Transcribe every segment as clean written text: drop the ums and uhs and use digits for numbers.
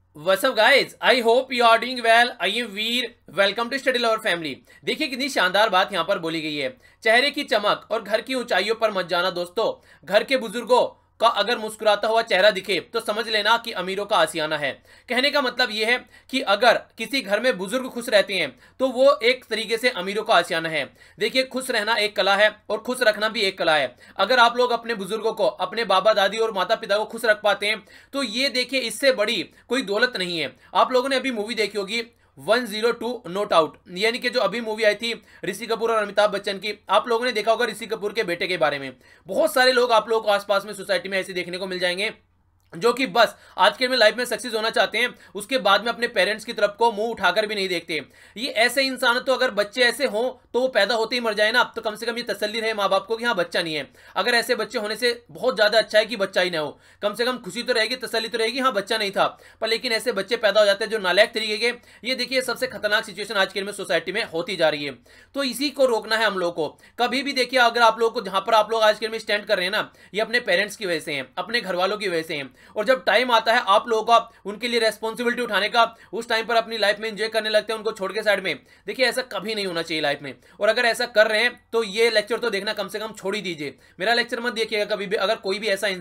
What's up guys? I hope you are doing well. I am Veer. Welcome to study lover family. देखिए कितनी शानदार बात यहाँ पर बोली गई है. चेहरे की चमक और घर की ऊंचाइयों पर मत जाना दोस्तों. घर के बुजुर्गों का अगर मुस्कुराता हुआ चेहरा दिखे तो समझ लेना कि अमीरों का आशियाना है. कहने का मतलब यह है कि अगर किसी घर में बुजुर्ग खुश रहते हैं तो वो एक तरीके से अमीरों का आशियाना है. देखिए खुश रहना एक कला है और खुश रखना भी एक कला है. अगर आप लोग अपने बुजुर्गों को, अपने बाबा दादी और माता पिता को खुश रख पाते हैं तो ये देखिए इससे बड़ी कोई दौलत नहीं है. आप लोगों ने अभी मूवी देखी होगी 102 नोट आउट, यानी कि जो अभी मूवी आई थी ऋषि कपूर और अमिताभ बच्चन की. आप लोगों ने देखा होगा ऋषि कपूर के बेटे के बारे में. बहुत सारे लोग आप लोगों को आसपास में सोसाइटी में ऐसे देखने को मिल जाएंगे जो कि बस आज के में लाइफ में सक्सेस होना चाहते हैं, उसके बाद में अपने पेरेंट्स की तरफ को मुंह उठाकर भी नहीं देखते. ये ऐसे इंसान तो अगर बच्चे ऐसे हों तो वो पैदा होते ही मर जाए ना, तो कम से कम ये तसल्ली रहे माँ बाप को कि हाँ बच्चा नहीं है. अगर ऐसे बच्चे होने से बहुत ज्यादा अच्छा है कि बच्चा ही ना हो, कम से कम खुशी तो रहेगी, तसल्ली तो रहेगी हाँ बच्चा नहीं था. पर लेकिन ऐसे बच्चे पैदा हो जाते हैं जो नालायक तरीके के. ये देखिए सबसे खतरनाक सिचुएशन आज के में सोसाइटी में होती जा रही है. तो इसी को रोकना है हम लोग को. कभी भी देखिए अगर आप लोग को जहां पर आप लोग आज के में स्टैंड कर रहे हैं ना, ये अपने पेरेंट्स की वजह से हैं, अपने घर वालों की वजह से हैं. और जब टाइम आता है आप लोगों का उनके लिए रेस्पॉन्सिबिलिटी उठाने का, उस टाइम पर अपनी लाइफ में एंजॉय करने लगते हैं उनको छोड़ के साइड में. देखिए ऐसा कभी नहीं होना चाहिए लाइफ में. और अगर ऐसा कर रहे हैं तो ये लेक्चर तो देखना कम से कम छोड़ ही दीजिए. मेरा लेक्चर मत देखिएगा कभी भी. अगर कोई भी ऐसा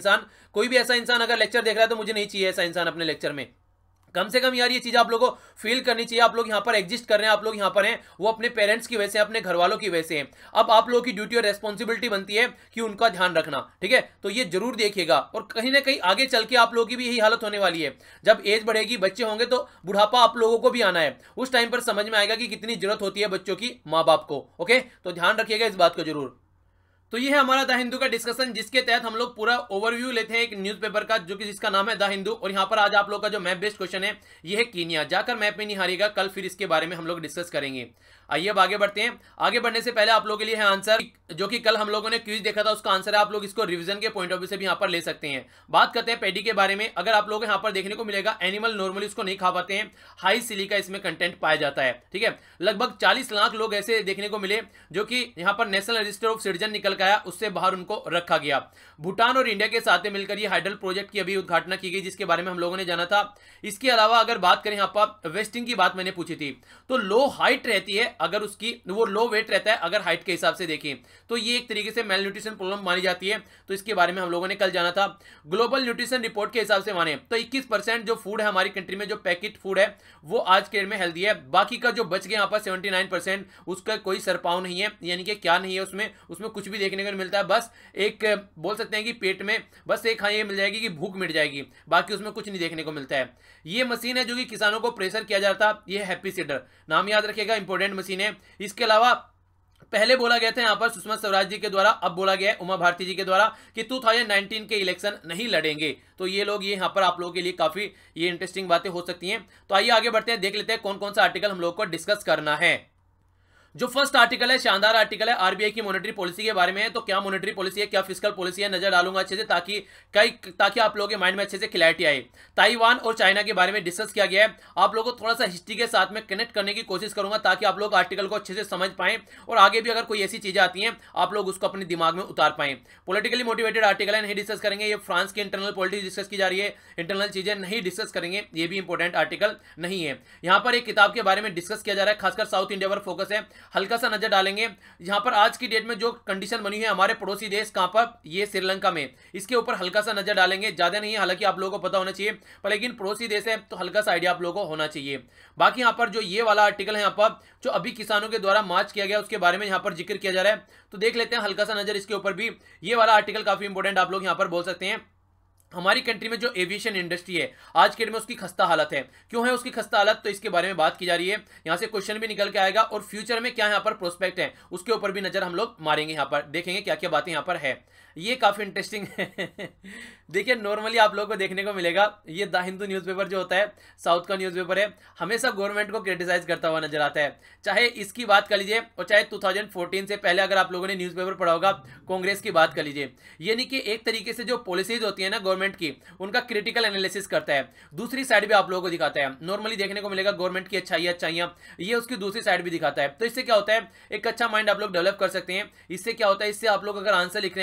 इंसान अगर लेक्चर देख रहा है तो मुझे नहीं चाहिए ऐसा इंसान अपने लेक्चर में. कम से कम यार ये चीज आप लोगों को फील करनी चाहिए. आप लोग यहाँ पर एग्जिस्ट कर रहे हैं, आप लोग यहाँ पर हैं वो अपने पेरेंट्स की वजह से, अपने घर वालों की वजह से. अब आप लोगों की ड्यूटी और रेस्पॉन्सिबिलिटी बनती है कि उनका ध्यान रखना. ठीक है, तो ये जरूर देखिएगा. और कहीं ना कहीं आगे चल के आप लोगों की भी यही हालत होने वाली है. जब एज बढ़ेगी, बच्चे होंगे तो बुढ़ापा आप लोगों को भी आना है. उस टाइम पर समझ में आएगा कि कितनी जरूरत होती है बच्चों की माँ बाप को. ओके, तो ध्यान रखिएगा इस बात को जरूर. तो ये है हमारा द हिंदू का डिस्कशन, जिसके तहत हम लोग पूरा ओवरव्यू लेते हैं एक न्यूज़पेपर का जो कि जिसका नाम है द हिंदू. और यहाँ पर आज आप लोग का जो मैप बेस्ड क्वेश्चन है ये है कीनिया. जाकर मैप में नहीं हारिएगा, कल फिर इसके बारे में हम लोग डिस्कस करेंगे. आइए अब आगे बढ़ते हैं. आगे बढ़ने से पहले आप लोगों के लिए है आंसर, जो कि कल हम लोगों ने क्विज देखा था उसका आंसर है. आप लोग इसको रिवीजन के पॉइंट ऑफ व्यू से भी यहाँ पर ले सकते हैं. बात करते हैं पेडी के बारे में. अगर आप लोग यहाँ पर देखने को मिलेगा एनिमल नॉर्मली उसको नहीं खा पाते हैं, हाई सिलिका इसमें कंटेंट पाया जाता है. ठीक है, लगभग 40 लाख लोग ऐसे देखने को मिले जो कि यहाँ पर नेशनल रजिस्टर ऑफ सिटीजन निकल के आया, उससे बाहर उनको रखा गया. भूटान और इंडिया के साथ मिलकर ये हाइडल प्रोजेक्ट की अभी उद्घाटना की गई, जिसके बारे में हम लोगों ने जाना था. इसके अलावा अगर बात करें यहाँ पर वेस्टिंग की बात मैंने पूछी थी, तो लो हाइट रहती है अगर उसकी, वो लो वेट रहता है अगर हाइट के हिसाब से देखें तो ये एक तरीके से मेल न्यूट्रिशन प्रॉब्लम मानी जाती है. तो इसके बारे में हम लोगों ने कल जाना था. ग्लोबल न्यूट्रिशन रिपोर्ट के हिसाब से माने तो 21% जो फूड है हमारी कंट्री में, जो पैकेट फूड है वो आज के में हेल्दी है. बाकी का जो बच गया यहाँ पर 79% उसका कोई सरपाव नहीं है, यानी कि क्या नहीं है उसमें कुछ भी देखने को नहीं मिलता है. बस एक बोल सकते हैं कि पेट में बस एक हाँ ये मिल जाएगी कि भूख मिट जाएगी, बाकी उसमें कुछ नहीं देखने को मिलता है. ये मशीन है जो कि किसानों को प्रेशर किया जाता है, ये हैप्पी सीडर नाम याद रखिएगा, इंपॉर्टेंट मशीन है. इसके अलावा पहले बोला गया था यहाँ पर सुषमा स्वराज जी के द्वारा, अब बोला गया है उमा भारती जी के द्वारा कि 2019 के इलेक्शन नहीं लड़ेंगे. तो ये लोग, ये यहाँ पर आप लोगों के लिए काफी ये इंटरेस्टिंग बातें हो सकती हैं. तो आइए आगे बढ़ते हैं, देख लेते हैं कौन कौन सा आर्टिकल हम लोग को डिस्कस करना है. जो फर्स्ट आर्टिकल है शानदार आर्टिकल है, आरबीआई की मॉनेटरी पॉलिसी के बारे में है. तो क्या मॉनेटरी पॉलिसी है, क्या फिस्कल पॉलिसी है, नजर डालूंगा अच्छे से ताकि आप लोगों के माइंड में अच्छे से क्लैरिटी आए. ताइवान और चाइना के बारे में डिस्कस किया गया है. आप लोगों को थोड़ा सा हिस्ट्री के साथ में कनेक्ट करने की कोशिश करूंगा ताकि आप लोग आर्टिकल को अच्छे से समझ पाएं और आगे भी अगर कोई ऐसी चीजें आती हैं आप लोग उसको अपने दिमाग में उतार पाएं. पॉलिटिकली मोटिवेटेड आर्टिकल है, नहीं डिस्कस करेंगे. ये फ्रांस की इंटरनल पॉलिटिक्स डिस्कस की जा रही है, इंटरनल चीजें नहीं डिस्कस करेंगे, ये भी इंपॉर्टेंट आर्टिकल नहीं है. यहाँ पर एक किताब के बारे में डिस्कस किया जा रहा है, खासकर साउथ इंडिया पर फोकस है. हल्का सा नजर डालेंगे यहां पर आज की डेट में जो कंडीशन बनी है हमारे पड़ोसी देश, कहां पर, ये श्रीलंका में, इसके ऊपर हल्का सा नजर डालेंगे. ज्यादा नहीं है, हालांकि आप लोगों को पता होना चाहिए, पर लेकिन पड़ोसी देश है तो हल्का सा आइडिया आप लोगों को होना चाहिए. बाकी यहां पर जो ये वाला आर्टिकल है, यहां पर जो अभी किसानों के द्वारा मार्च किया गया उसके बारे में यहां पर जिक्र किया जा रहा है. तो देख लेते हैं हल्का सा नजर इसके ऊपर भी. ये वाला आर्टिकल काफी इंपॉर्टेंट आप लोग यहां पर बोल सकते हैं. हमारी कंट्री में जो एविएशन इंडस्ट्री है आज के डेट में उसकी खस्ता हालत है. क्यों है उसकी खस्ता हालत, तो इसके बारे में बात की जा रही है. यहां से क्वेश्चन भी निकल के आएगा और फ्यूचर में क्या यहां पर प्रोस्पेक्ट है उसके ऊपर भी नजर हम लोग मारेंगे. यहां पर देखेंगे क्या क्या बातें यहां पर है. ये काफी इंटरेस्टिंग है. देखिए नॉर्मली आप लोगों को देखने को मिलेगा ये द हिंदू न्यूज़पेपर जो होता है साउथ का न्यूज़पेपर है, हमेशा गवर्नमेंट को क्रिटिसाइज करता हुआ नजर आता है. चाहे इसकी बात कर लीजिए और चाहे 2014 से पहले अगर आप लोगों ने न्यूज़पेपर पढ़ा होगा कांग्रेस की बात कर लीजिए. यानी कि एक तरीके से जो पॉलिसीज होती है ना गवर्नमेंट की, उनका क्रिटिकल एनालिसिस करता है, दूसरी साइड भी आप लोगों को दिखाता है. नॉर्मली देखने को मिलेगा गवर्नमेंट की अच्छाइयां, ये उसकी दूसरी साइड भी दिखाता है. तो इससे क्या होता है, एक अच्छा माइंड आप लोग डेवलप कर सकते हैं. इससे क्या होता है, इससे आप लोग अगर आंसर लिख रहे हैं, कंक्लूजन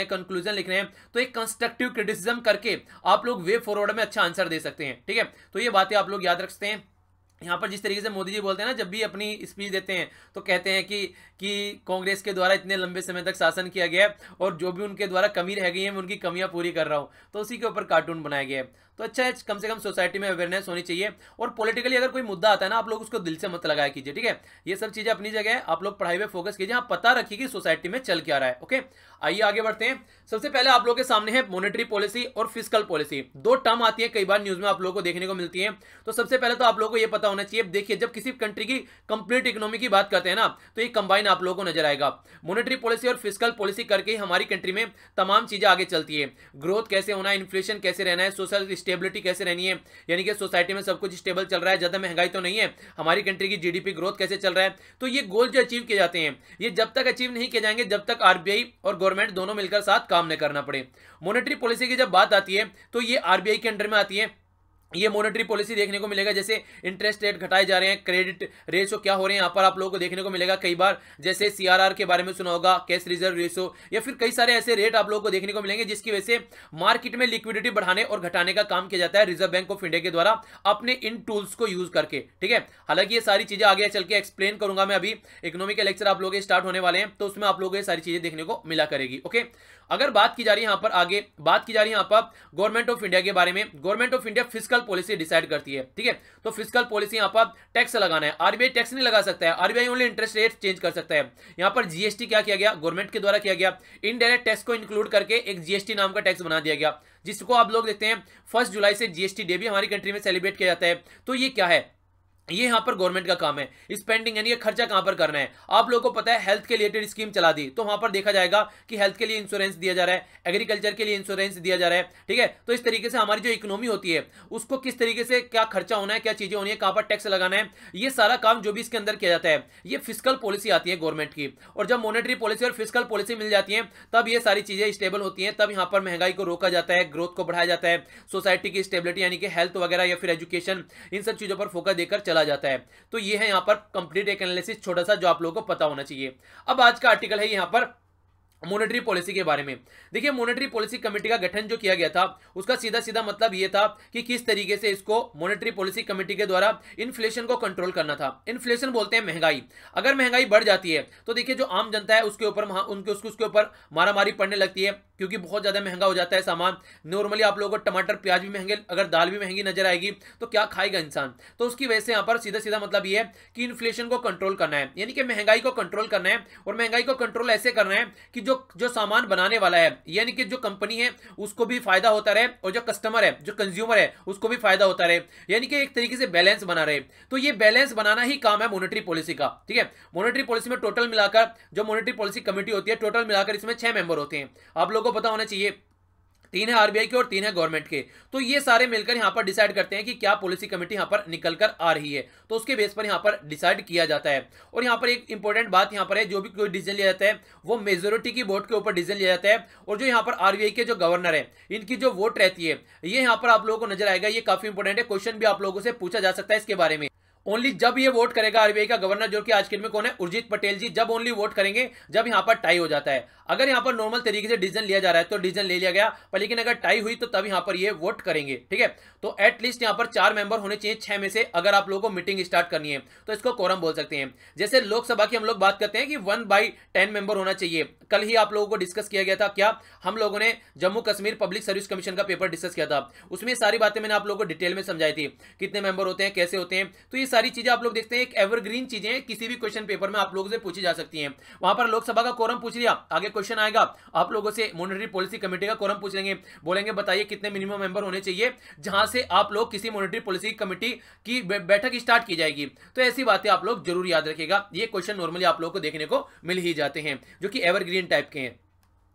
कंक्लूजन लिख रहे हैं तो एक कंस्ट्रक्टिव क्रिटिसिज्म करके आप लोग वे फॉरवर्ड में अच्छा आंसर दे सकते हैं, ठीक है। तो ये बातें आप लोग याद रख सकते हैं। यहाँ पर जिस तरीके से मोदी जी बोलते हैं ना, जब भी अपनी स्पीच देते हैं तो कहते हैं कि कांग्रेस के द्वारा इतने लंबे समय तक शासन किया गया है और जो भी उनके द्वारा कमी रह गई है मैं उनकी कमियां पूरी कर रहा हूँ, तो उसी के ऊपर कार्टून बनाया गया है। तो अच्छा है, कम से कम सोसाइटी में अवेयरनेस होनी चाहिए। और पॉलिटिकली अगर कोई मुद्दा आता है ना, आप लोग उसको दिल से मत लगाया कीजिए, ठीक है। ये सब चीजें अपनी जगह है, आप लोग पढ़ाई पे फोकस कीजिए, हाँ पता रखिए कि सोसाइटी में चल क्या रहा है। ओके, आइए आगे बढ़ते हैं। सबसे पहले आप लोगों के सामने है मॉनेटरी पॉलिसी और फिस्कल पॉलिसी। दो टर्म आती है, कई बार न्यूज में आप लोगों को देखने को मिलती है। तो सबसे पहले तो आप लोगों को यह पता होना चाहिए, देखिए जब किसी कंट्री की कंप्लीट इकोनॉमी की बात करते हैं ना, तो ये कंबाइन आप लोगों को नजर आएगा। मॉनेटरी पॉलिसी और फिस्कल पॉलिसी करके ही हमारी कंट्री में तमाम चीजें आगे चलती है। ग्रोथ कैसे होना है, इन्फ्लेशन कैसे रहना है, सोशल स्टेबिलिटी कैसे रहनी है, यानी कि सोसाइटी में सब कुछ स्टेबल चल रहा है, ज्यादा महंगाई तो नहीं है, हमारी कंट्री की जीडीपी ग्रोथ कैसे चल रहा है। तो ये गोल जो अचीव किए जाते हैं, ये जब तक अचीव नहीं किए जाएंगे जब तक आरबीआई और गवर्नमेंट दोनों मिलकर साथ काम न करना पड़े। मॉनेटरी पॉलिसी की जब बात आती है तो ये आरबीआई के अंडर में आती है। ये मॉनेटरी पॉलिसी देखने को मिलेगा, जैसे इंटरेस्ट रेट घटाए जा रहे हैं, क्रेडिट रेशो क्या हो रहे हैं यहाँ पर आप लोगों को देखने को मिलेगा कई बार, जैसे सीआरआर के बारे में सुना होगा, कैश रिजर्व रेशो, या फिर कई सारे ऐसे रेट आप लोगों को देखने को मिलेंगे जिसकी वजह से मार्केट में लिक्विडिटी बढ़ाने और घटाने का काम किया जाता है रिजर्व बैंक ऑफ इंडिया के द्वारा अपने इन टूल्स को यूज करके, ठीक है। हालांकि ये सारी चीजें आगे चल के एक्सप्लेन करूंगा मैं, अभी इकोनॉमिक लेक्चर आप लोगों के स्टार्ट होने वाले हैं तो उसमें आप लोगों को ये सारी चीजें देखने को मिला करेगी। ओके, अगर बात की जा रही है यहाँ पर, आगे बात की जा रही है यहाँ पर गवर्नमेंट ऑफ इंडिया के बारे में। Government of India fiscal policy decide करती है, ठीक है। तो फिस्कल पॉलिसी यहाँ पर टैक्स लगाना है, आरबीआई टैक्स नहीं लगा सकता है, RBI only interest rate change कर सकता है। यहाँ पर जीएसटी क्या किया गया, गवर्नमेंट के द्वारा किया गया, इनडायरेक्ट टैक्स को इंक्लूड करके एक जीएसटी नाम का टैक्स बना दिया गया, जिसको आप लोग देखते हैं 1 जुलाई से जीएसटी डे भी हमारी कंट्री में सेलिब्रेट किया जाता है। तो ये क्या है, ये यहाँ पर गवर्नमेंट का काम है, स्पेंडिंग यानी कि खर्चा कहां पर करना है। आप लोगों को पता है हेल्थ के रिलेटेड स्कीम चला दी, तो वहां पर देखा जाएगा कि हेल्थ के लिए इंश्योरेंस दिया जा रहा है, एग्रीकल्चर के लिए इंश्योरेंस दिया जा रहा है, ठीक है। तो इस तरीके से हमारी जो इकोनॉमी होती है उसको किस तरीके से क्या खर्चा होना है, क्या चीजें होनी है, कहां पर टैक्स लगाना है, ये सारा काम जो भी इसके अंदर किया जाता है, ये फिस्कल पॉलिसी आती है गवर्नमेंट की। और जब मॉनेटरी पॉलिसी और फिस्कल पॉलिसी मिल जाती है तब ये सारी चीजें स्टेबल होती हैं, तब यहाँ पर महंगाई को रोका जाता है, ग्रोथ को बढ़ाया जाता है, सोसाइटी की स्टेबिलिटी यानी कि हेल्थ वगैरह या फिर एजुकेशन, इन सब चीजों पर फोकस देकर चला जाता है। तो ये है यहाँ पर कंप्लीट एक एनालिसिस छोटा सा जो आप लोगों को पता होना चाहिए। अब आज का आर्टिकल है यहाँ पर मॉनेटरी पॉलिसी के बारे में। देखिए मॉनेटरी पॉलिसी कमेटी का गठन जो किया गया था उसका सीधा सीधा मतलब यह था कि किस तरीके से इसको मॉनेटरी पॉलिसी कमेटी के द्वारा इन्फ्लेशन को कंट्रोल करना था। इन्फ्लेशन बोलते हैं महंगाई, अगर महंगाई बढ़ जाती है तो देखिए जो आम जनता है उसके ऊपर उसके ऊपर मारामारी पड़ने लगती है, क्योंकि बहुत ज्यादा महंगा हो जाता है सामान। नॉर्मली आप लोगों को टमाटर प्याज भी महंगे, अगर दाल भी महंगी नजर आएगी तो क्या खाएगा इंसान। तो उसकी वजह से यहाँ पर सीधा सीधा मतलब ये है कि इन्फ्लेशन को कंट्रोल करना है, यानी कि महंगाई को कंट्रोल करना है। और महंगाई को कंट्रोल ऐसे करना है कि जो सामान बनाने वाला है यानी कि जो कंपनी है उसको भी फायदा होता रहे और जो कस्टमर है, जो कंज्यूमर है, उसको भी फायदा होता रहे, यानी कि एक तरीके से बैलेंस बना रहे। तो ये बैलेंस बनाना ही काम है मॉनेटरी पॉलिसी का, ठीक है। मॉनेटरी पॉलिसी में टोटल मिलाकर जो मॉनेटरी पॉलिसी कमेटी होती है, टोटल मिलाकर इसमें 6 मेंबर होते हैं। आप लोगों को पता होना चाहिए 3 है आरबीआई के और 3 है गवर्नमेंट के। तो ये सारे मिलकर यहां पर डिसाइड करते हैं कि क्या पॉलिसी कमेटी यहां पर निकल कर आ रही है, तो उसके बेस पर यहां पर डिसाइड किया जाता है। और यहां पर एक इंपॉर्टेंट बात यहां पर है, जो भी कोई डिसीजन लिया जाता है वो मेजोरिटी की वोट के ऊपर डिसीजन लिया जाता है। और जो यहां पर आरबीआई के जो गवर्नर है इनकी जो वोट रहती है ये यहां पर आप लोगों को नजर आएगा। ये काफी इंपॉर्टेंट है, क्वेश्चन भी आप लोगों से पूछा जा सकता है इसके बारे में। ओनली जब ये वोट करेगा आरबीआई का गवर्नर, जो कि आज के दिन में कौन है, उर्जित पटेल जी, जब ओनली वोट करेंगे जब यहां पर टाई हो जाता है। अगर यहां पर नॉर्मल तरीके से डिसीजन लिया जा रहा है तो डिसीजन ले लिया गया, पर लेकिन अगर टाई हुई तो तब यहां पर ये वोट करेंगे, ठीक है। तो एटलीस्ट यहां पर 4 मेंबर होने चाहिए 6 में से, अगर आप लोगों को मीटिंग स्टार्ट करनी है तो इसको कोरम बोल सकते हैं। जैसे लोकसभा की हम लोग बात करते हैं कि 1/10 मेंबर होना चाहिए। कल ही आप लोगों को डिस्कस किया गया था, क्या हम लोगों ने Jammu Kashmir public service commission का पेपर डिस्कस किया था, उसमें सारी बातें मैंने आप लोगों को डिटेल में समझाई थी, कितने मेंबर होते हैं, कैसे होते हैं। तो ये सारी चीजें आप लोग देखते हैं एक एवरग्रीन चीजें हैं, किसी भी क्वेश्चन पेपर में आप लोगों से पूछी जा सकती हैं। वहां पर लोकसभा का कोरम पूछ लिया, आगे क्वेश्चन आएगा आप लोगों से मॉनेटरी पॉलिसी कमेटी का कोरम पूछ लेंगे, बोलेंगे बताइए कितने मिनिमम मेंबर होने चाहिए, जहां से आप लोग किसी मॉनेटरी पॉलिसी कमेटी की बैठक स्टार्ट की जाएगी। तो ऐसी बातें आप लोग जरूर याद रखिएगा, ये क्वेश्चन नॉर्मली आप लोगों को देखने को मिल ही जाते हैं जो कि एवरग्रीन टाइप के हैं।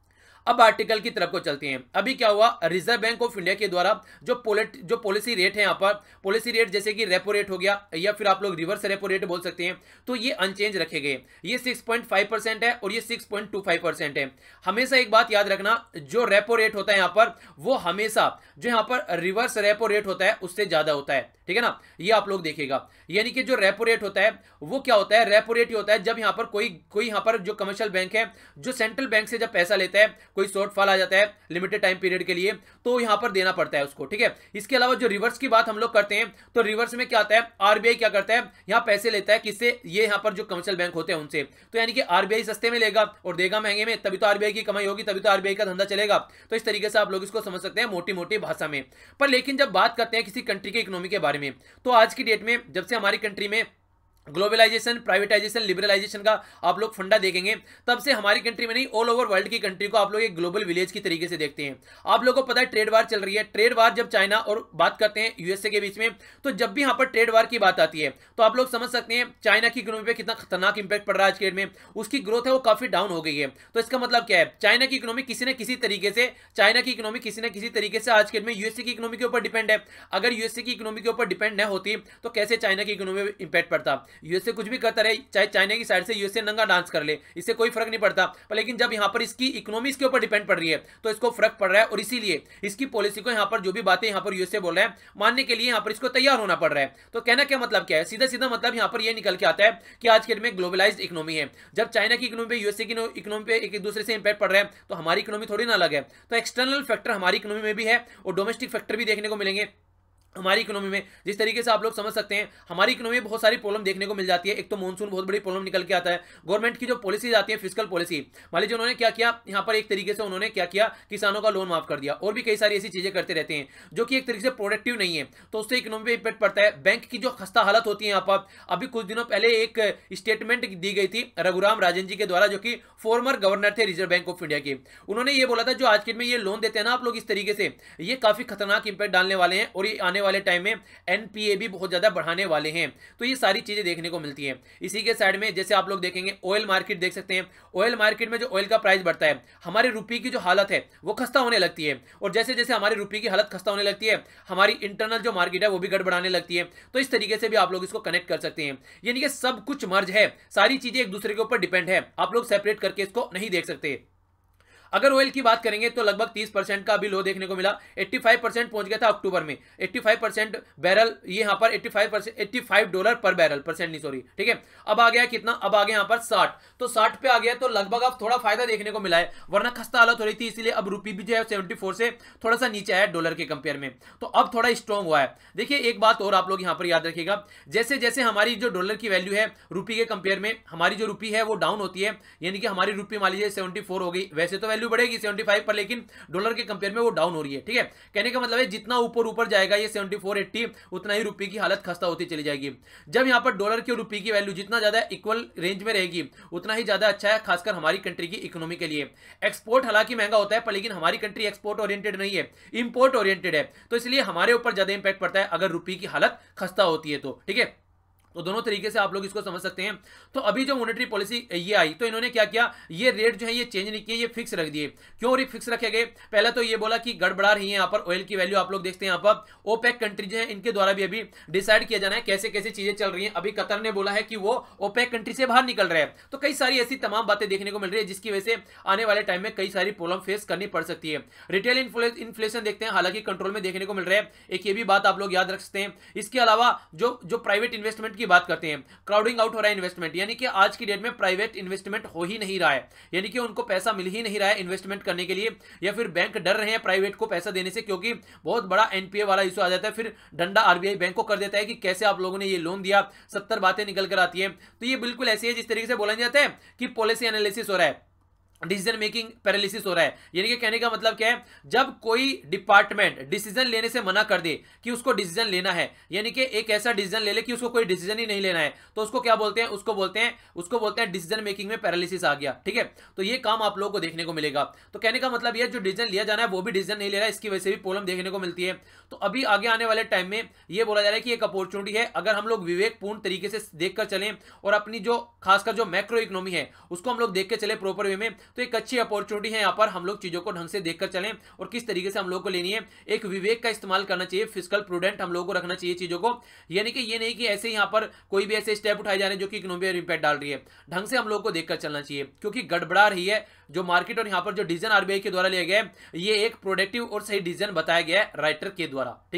अब आर्टिकल की तरफ को चलते हैं। अभी क्या हुआ, रिजर्व बैंक ऑफ इंडिया के द्वारा जो पॉलिसी रेट है, यहाँ पर पॉलिसी रेट जैसे कि रेपो रेट हो गया या फिर आप लोग रिवर्स रेपो रेट बोल सकते हैं, तो ये अनचेंज रखे गए। ये 6.5% है और ये 6.25% है। हमेशा एक बात याद रखना, जो रेपो रेट होता है यहाँ पर वो हमेशा जो यहाँ पर रिवर्स रेपो रेट होता है उससे ज्यादा होता है, ठीक ठीक है ना। ये आप लोग देखिएगा, यानी कि जो रेपो रेट होता है वो क्या होता है, रेपो रेट ही होता है जब यहाँ पर कोई यहाँ पर जो कमर्शियल बैंक है जो सेंट्रल बैंक से जब पैसा लेता है, कोई शॉर्टफॉल आ जाता है लिमिटेड टाइम पीरियड के लिए, तो यहाँ पर देना पड़ता है उसको, ठीक है। इसके अलावा जो रिवर्स की बात हम लोग करते हैं, तो रिवर्स में क्या आता है, आरबीआई क्या करता है, यहाँ पैसे लेता है किससे, ये यहाँ पर जो कमर्शियल बैंक होते हैं उनसे। तो यानी कि आरबीआई सस्ते में लेगा और देगा महंगे में, तभी तो आरबीआई की कमाई होगी, तभी तो आरबीआई का धंधा चलेगा। तो इस तरीके से आप लोग इसको समझ सकते हैं मोटी मोटी भाषा में। पर लेकिन जब बात करते हैं किसी कंट्री के इकोनॉमी के बारे में, तो आज की डेट में जब से हमारी कंट्री में ग्लोबलाइजेशन, प्राइवेटाइजेशन, लिबरलाइजेशन का आप लोग फंडा देखेंगे, तब से हमारी कंट्री में नहीं ऑल ओवर वर्ल्ड की कंट्री को आप लोग एक ग्लोबल विलेज की तरीके से देखते हैं। आप लोगों को पता है ट्रेड वार चल रही है, ट्रेड वार जब चाइना और बात करते हैं यूएसए के बीच में, तो जब भी यहाँ पर ट्रेड वार की बात आती है तो आप लोग समझ सकते हैं चाइना की इकोनॉमी पे कितना खतरनाक इंपैक्ट पड़ रहा है आज के डेट में। उसकी ग्रोथ है वो काफी डाउन हो गई है। तो इसका मतलब क्या है, चाइना की इकोनॉमी किसी न किसी तरीके से, चाइना की इकोनॉमी किसी न किसी तरीके से आज के डेट में यूएसए की इकोनॉमी के ऊपर डिपेंड है। अगर यूएसए की इकोनॉमी के ऊपर डिपेंड न होती तो कैसे चाइना की इकोनॉमी में इंपैक्ट पड़ता। यूएसए कुछ भी रहे, चाहे चाइना की साइड से यूएसए नंगा डांस कर ले, इससे कोई फर्क नहीं पड़ता। पर लेकिन जब यहां पर इसकी इकोनॉमी इसके ऊपर डिपेंड पड़ रही है तो इसको फर्क पड़ रहा है, और इसीलिए इसकी पॉलिसी को यहां पर जो भी बातें यहां पर यूएसए बोल रहा है मानने के लिए यहां पर इसको तैयार होना पड़ रहा है। तो कहना क्या मतलब क्या है, सीधा सीधा मतलब यहां पर यह निकल के आता है कि आज के डेट में ग्लोबलाइज्ड इकोनॉमी है। जब चाइना की इकोनॉमी पे यूएसए की इकोनॉमी पे एक दूसरे से इंपैक्ट पड़ रहा है तो हमारी इकोनॉमी थोड़ी ना अलग है। तो एक्सटर्नल फैक्टर हमारी इकोनॉमी में भी है और डोमेस्टिक फैक्टर भी देखने को मिलेंगे हमारी इकोनॉमी में। जिस तरीके से आप लोग समझ सकते हैं हमारी इकोनॉमी में बहुत सारी प्रॉब्लम देखने को मिल जाती है। एक तो मॉनसून बहुत बड़ी प्रॉब्लम निकल के आता है, गवर्नमेंट की जो पॉलिसीज आती है फिस्कल पॉलिसी, मान लीजिए उन्होंने क्या किया यहाँ पर, एक तरीके से उन्होंने क्या किया, किसानों का लोन माफ कर दिया, और भी कई सारी ऐसी चीजें करते रहते हैं जो कि एक तरीके से प्रोडक्टिव नहीं है, तो उससे इकोनॉमी पे इंपैक्ट पड़ता है। बैंक की जो खस्ता हालत होती है यहाँ पर, अभी कुछ दिनों पहले एक स्टेटमेंट दी गई थी रघुराम राजन जी के द्वारा, जो कि फॉर्मर गवर्नर थे रिजर्व बैंक ऑफ इंडिया के। उन्होंने ये बोला था जो आज के में ये लोन देते हैं ना आप लोग इस तरीके से, ये काफी खतरनाक इंपैक्ट डालने वाले हैं और ये आने वाले टाइम में एनपीए भी बहुत ज्यादा बढ़ाने वाले हैं। तो ये सारी चीजें देखने को मिलती हैं। इसी के साइड में जैसे आप लोग देखेंगे ऑयल मार्केट देख सकते हैं, ऑयल मार्केट में जो ऑयल का प्राइस बढ़ता है हमारे रुपये की जो हालत है वो खस्ता होने लगती है, और जैसे जैसे हमारे रुपये की हालत खस्ता होने लगती है हमारी इंटरनल जो मार्केट है वो भी गड़बड़ाने लगती है। तो इस तरीके से भी आप लोग इसको कनेक्ट कर सकते हैं, यानी कि सब कुछ मर्ज है, सारी चीजें एक दूसरे के ऊपर डिपेंड है, आप लोग सेपरेट करके इसको नहीं देख सकते। अगर ऑयल की बात करेंगे तो लगभग 30% का अभी लो देखने को मिला, 85% पहुंच गया था अक्टूबर में, 85% बैरल, ये यहाँ पर 85%, $85 पर बैरल, परसेंट नहीं सॉरी, ठीक है। अब आ गया कितना, अब आ गया यहाँ पर 60, तो 60 पे आ गया, तो लगभग अब थोड़ा फायदा देखने को मिला है, वरना खस्ता हालत हो रही थी, इसलिए अब रुपये भी जो है 74 से थोड़ा सा नीचे आया डॉलर के कंपेयर में, तो अब थोड़ा स्ट्रॉन्ग हुआ है। देखिए एक बात और आप लोग यहाँ पर याद रखिएगा, जैसे जैसे हमारी जो डॉलर की वैल्यू है रुपये के कंपेयर में, हमारी जो रुपये है वो डाउन होती है, यानी कि हमारी रुपये मान लीजिए 74 हो गई, वैसे तो वैल्यू बढ़ेगी 75 पर, लेकिन डॉलर के कंपेयर में वो डाउन हो रही है, ठीक है। कहने का मतलब है जितना ऊपर ऊपर जाएगा ये 74 80 उतना ही रुपये की हालत खस्ता होती चली जाएगी। जब यहां पर डॉलर की और रुपये की वैल्यू जितना ज्यादा इक्वल रेंज में रहेगी उतना ही ज्यादा अच्छा है, खासकर हमारी कंट्री की इकोनॉमी के लिए। एक्सपोर्ट हालांकि महंगा होता है पर लेकिन हमारी कंट्री एक्सपोर्ट ओरिएंटेड नहीं है, इंपोर्ट ओरिएंटेड है, तो इसलिए हमारे ऊपर ज्यादा इंपैक्ट पड़ता है अगर रुपये की हालत खस्ता होती है तो, ठीक है। तो दोनों तरीके से आप लोग इसको समझ सकते हैं। तो अभी जो मॉनेटरी पॉलिसी ये आई तो इन्होंने क्या किया, ये रेट जो है ये चेंज नहीं किए, ये फिक्स रख दिए। क्यों ये फिक्स रखे गए, पहले तो ये बोला कि गड़बड़ा रही है यहाँ पर ऑयल की वैल्यू, आप लोग देखते हैं यहाँ पर ओपेक कंट्री जो है इनके द्वारा भी अभी डिसाइड किया जाना है कैसे कैसे चीजें चल रही हैं। अभी कतर ने बोला है कि वो ओपेक कंट्री से बाहर निकल रहे हैं, तो कई सारी ऐसी तमाम बातें देखने को मिल रही है जिसकी वजह से आने वाले टाइम में कई सारी प्रॉब्लम फेस करनी पड़ सकती है। रिटेल इन्फ्लेशन देखते हैं हालांकि कंट्रोल में देखने को मिल रहा है, एक ये भी बात आप लोग याद रख सकते हैं। इसके अलावा जो प्राइवेट इन्वेस्टमेंट की बात करते हैं, क्राउडिंग आउट हो रहा है इन्वेस्टमेंट, यानी कि आज की डेट में प्राइवेट इन्वेस्टमेंट हो ही नहीं रहा है, यानी कि उनको पैसा मिल ही नहीं रहा है इन्वेस्टमेंट करने के लिए, या फिर बैंक डर रहे हैं प्राइवेट को पैसा देने से, क्योंकि बहुत बड़ा एनपीए वाला इशू आ जाता है, फिर डंडा आरबीआई बैंक को कर देता है कि कैसे आप लोगों ने ये लोन दिया, 70 बातें निकल कर आती है। तो ये बिल्कुल ऐसी है जिस तरीके से बोला जाता है कि पॉलिसी एनालिसिस हो रहा है, डिसीजन मेकिंग पैरालिसिस हो रहा है। यानी कि कहने का मतलब क्या है, जब कोई डिपार्टमेंट डिसीजन लेने से मना कर दे कि उसको डिसीजन लेना है, यानी कि एक ऐसा डिसीजन ले ले कि उसको कोई डिसीजन ही नहीं लेना है, तो उसको क्या बोलते हैं, उसको बोलते हैं डिसीजन मेकिंग में पैरालिसिस आ गया, ठीक है। तो ये काम आप लोगों को देखने को मिलेगा। तो कहने का मतलब यह जो डिसीजन लिया जाना है वो भी डिसीजन नहीं ले रहा है, इसकी वजह से भी प्रॉब्लम देखने को मिलती है। तो अभी आगे आने वाले टाइम में यह बोला जा रहा है कि एक अपॉर्चुनिटी है, अगर हम लोग विवेकपूर्ण तरीके से देखकर चलें और अपनी जो खासकर जो मैक्रो इकोनॉमी है उसको हम लोग देख के चले प्रॉपर वे में, तो एक अच्छी अपॉर्चुनिटी है यहाँ पर हम लोग चीजों को ढंग से देखकर चलें और किस तरीके से हम लोग को लेनी है। एक विवेक का इस्तेमाल करना चाहिए, फिस्कल प्रूडेंट हम लोगों को रखना चाहिए चीजों को, यानी कि ये नहीं कि ऐसे यहाँ पर कोई भी ऐसे स्टेप उठाए जा रहे हैं जो कि इकोनॉमी पर इंपैक्ट डाल रही है, ढंग से हम लोग को देखकर चलना चाहिए, क्योंकि गड़बड़ा रही है जो मार्केट। और यहाँ पर जो डिसीजन आरबीआई के द्वारा लिया गया है ये एक प्रोडक्टिव और सही डिसीजन बताया गया है राइटर के द्वारा, ठीक है।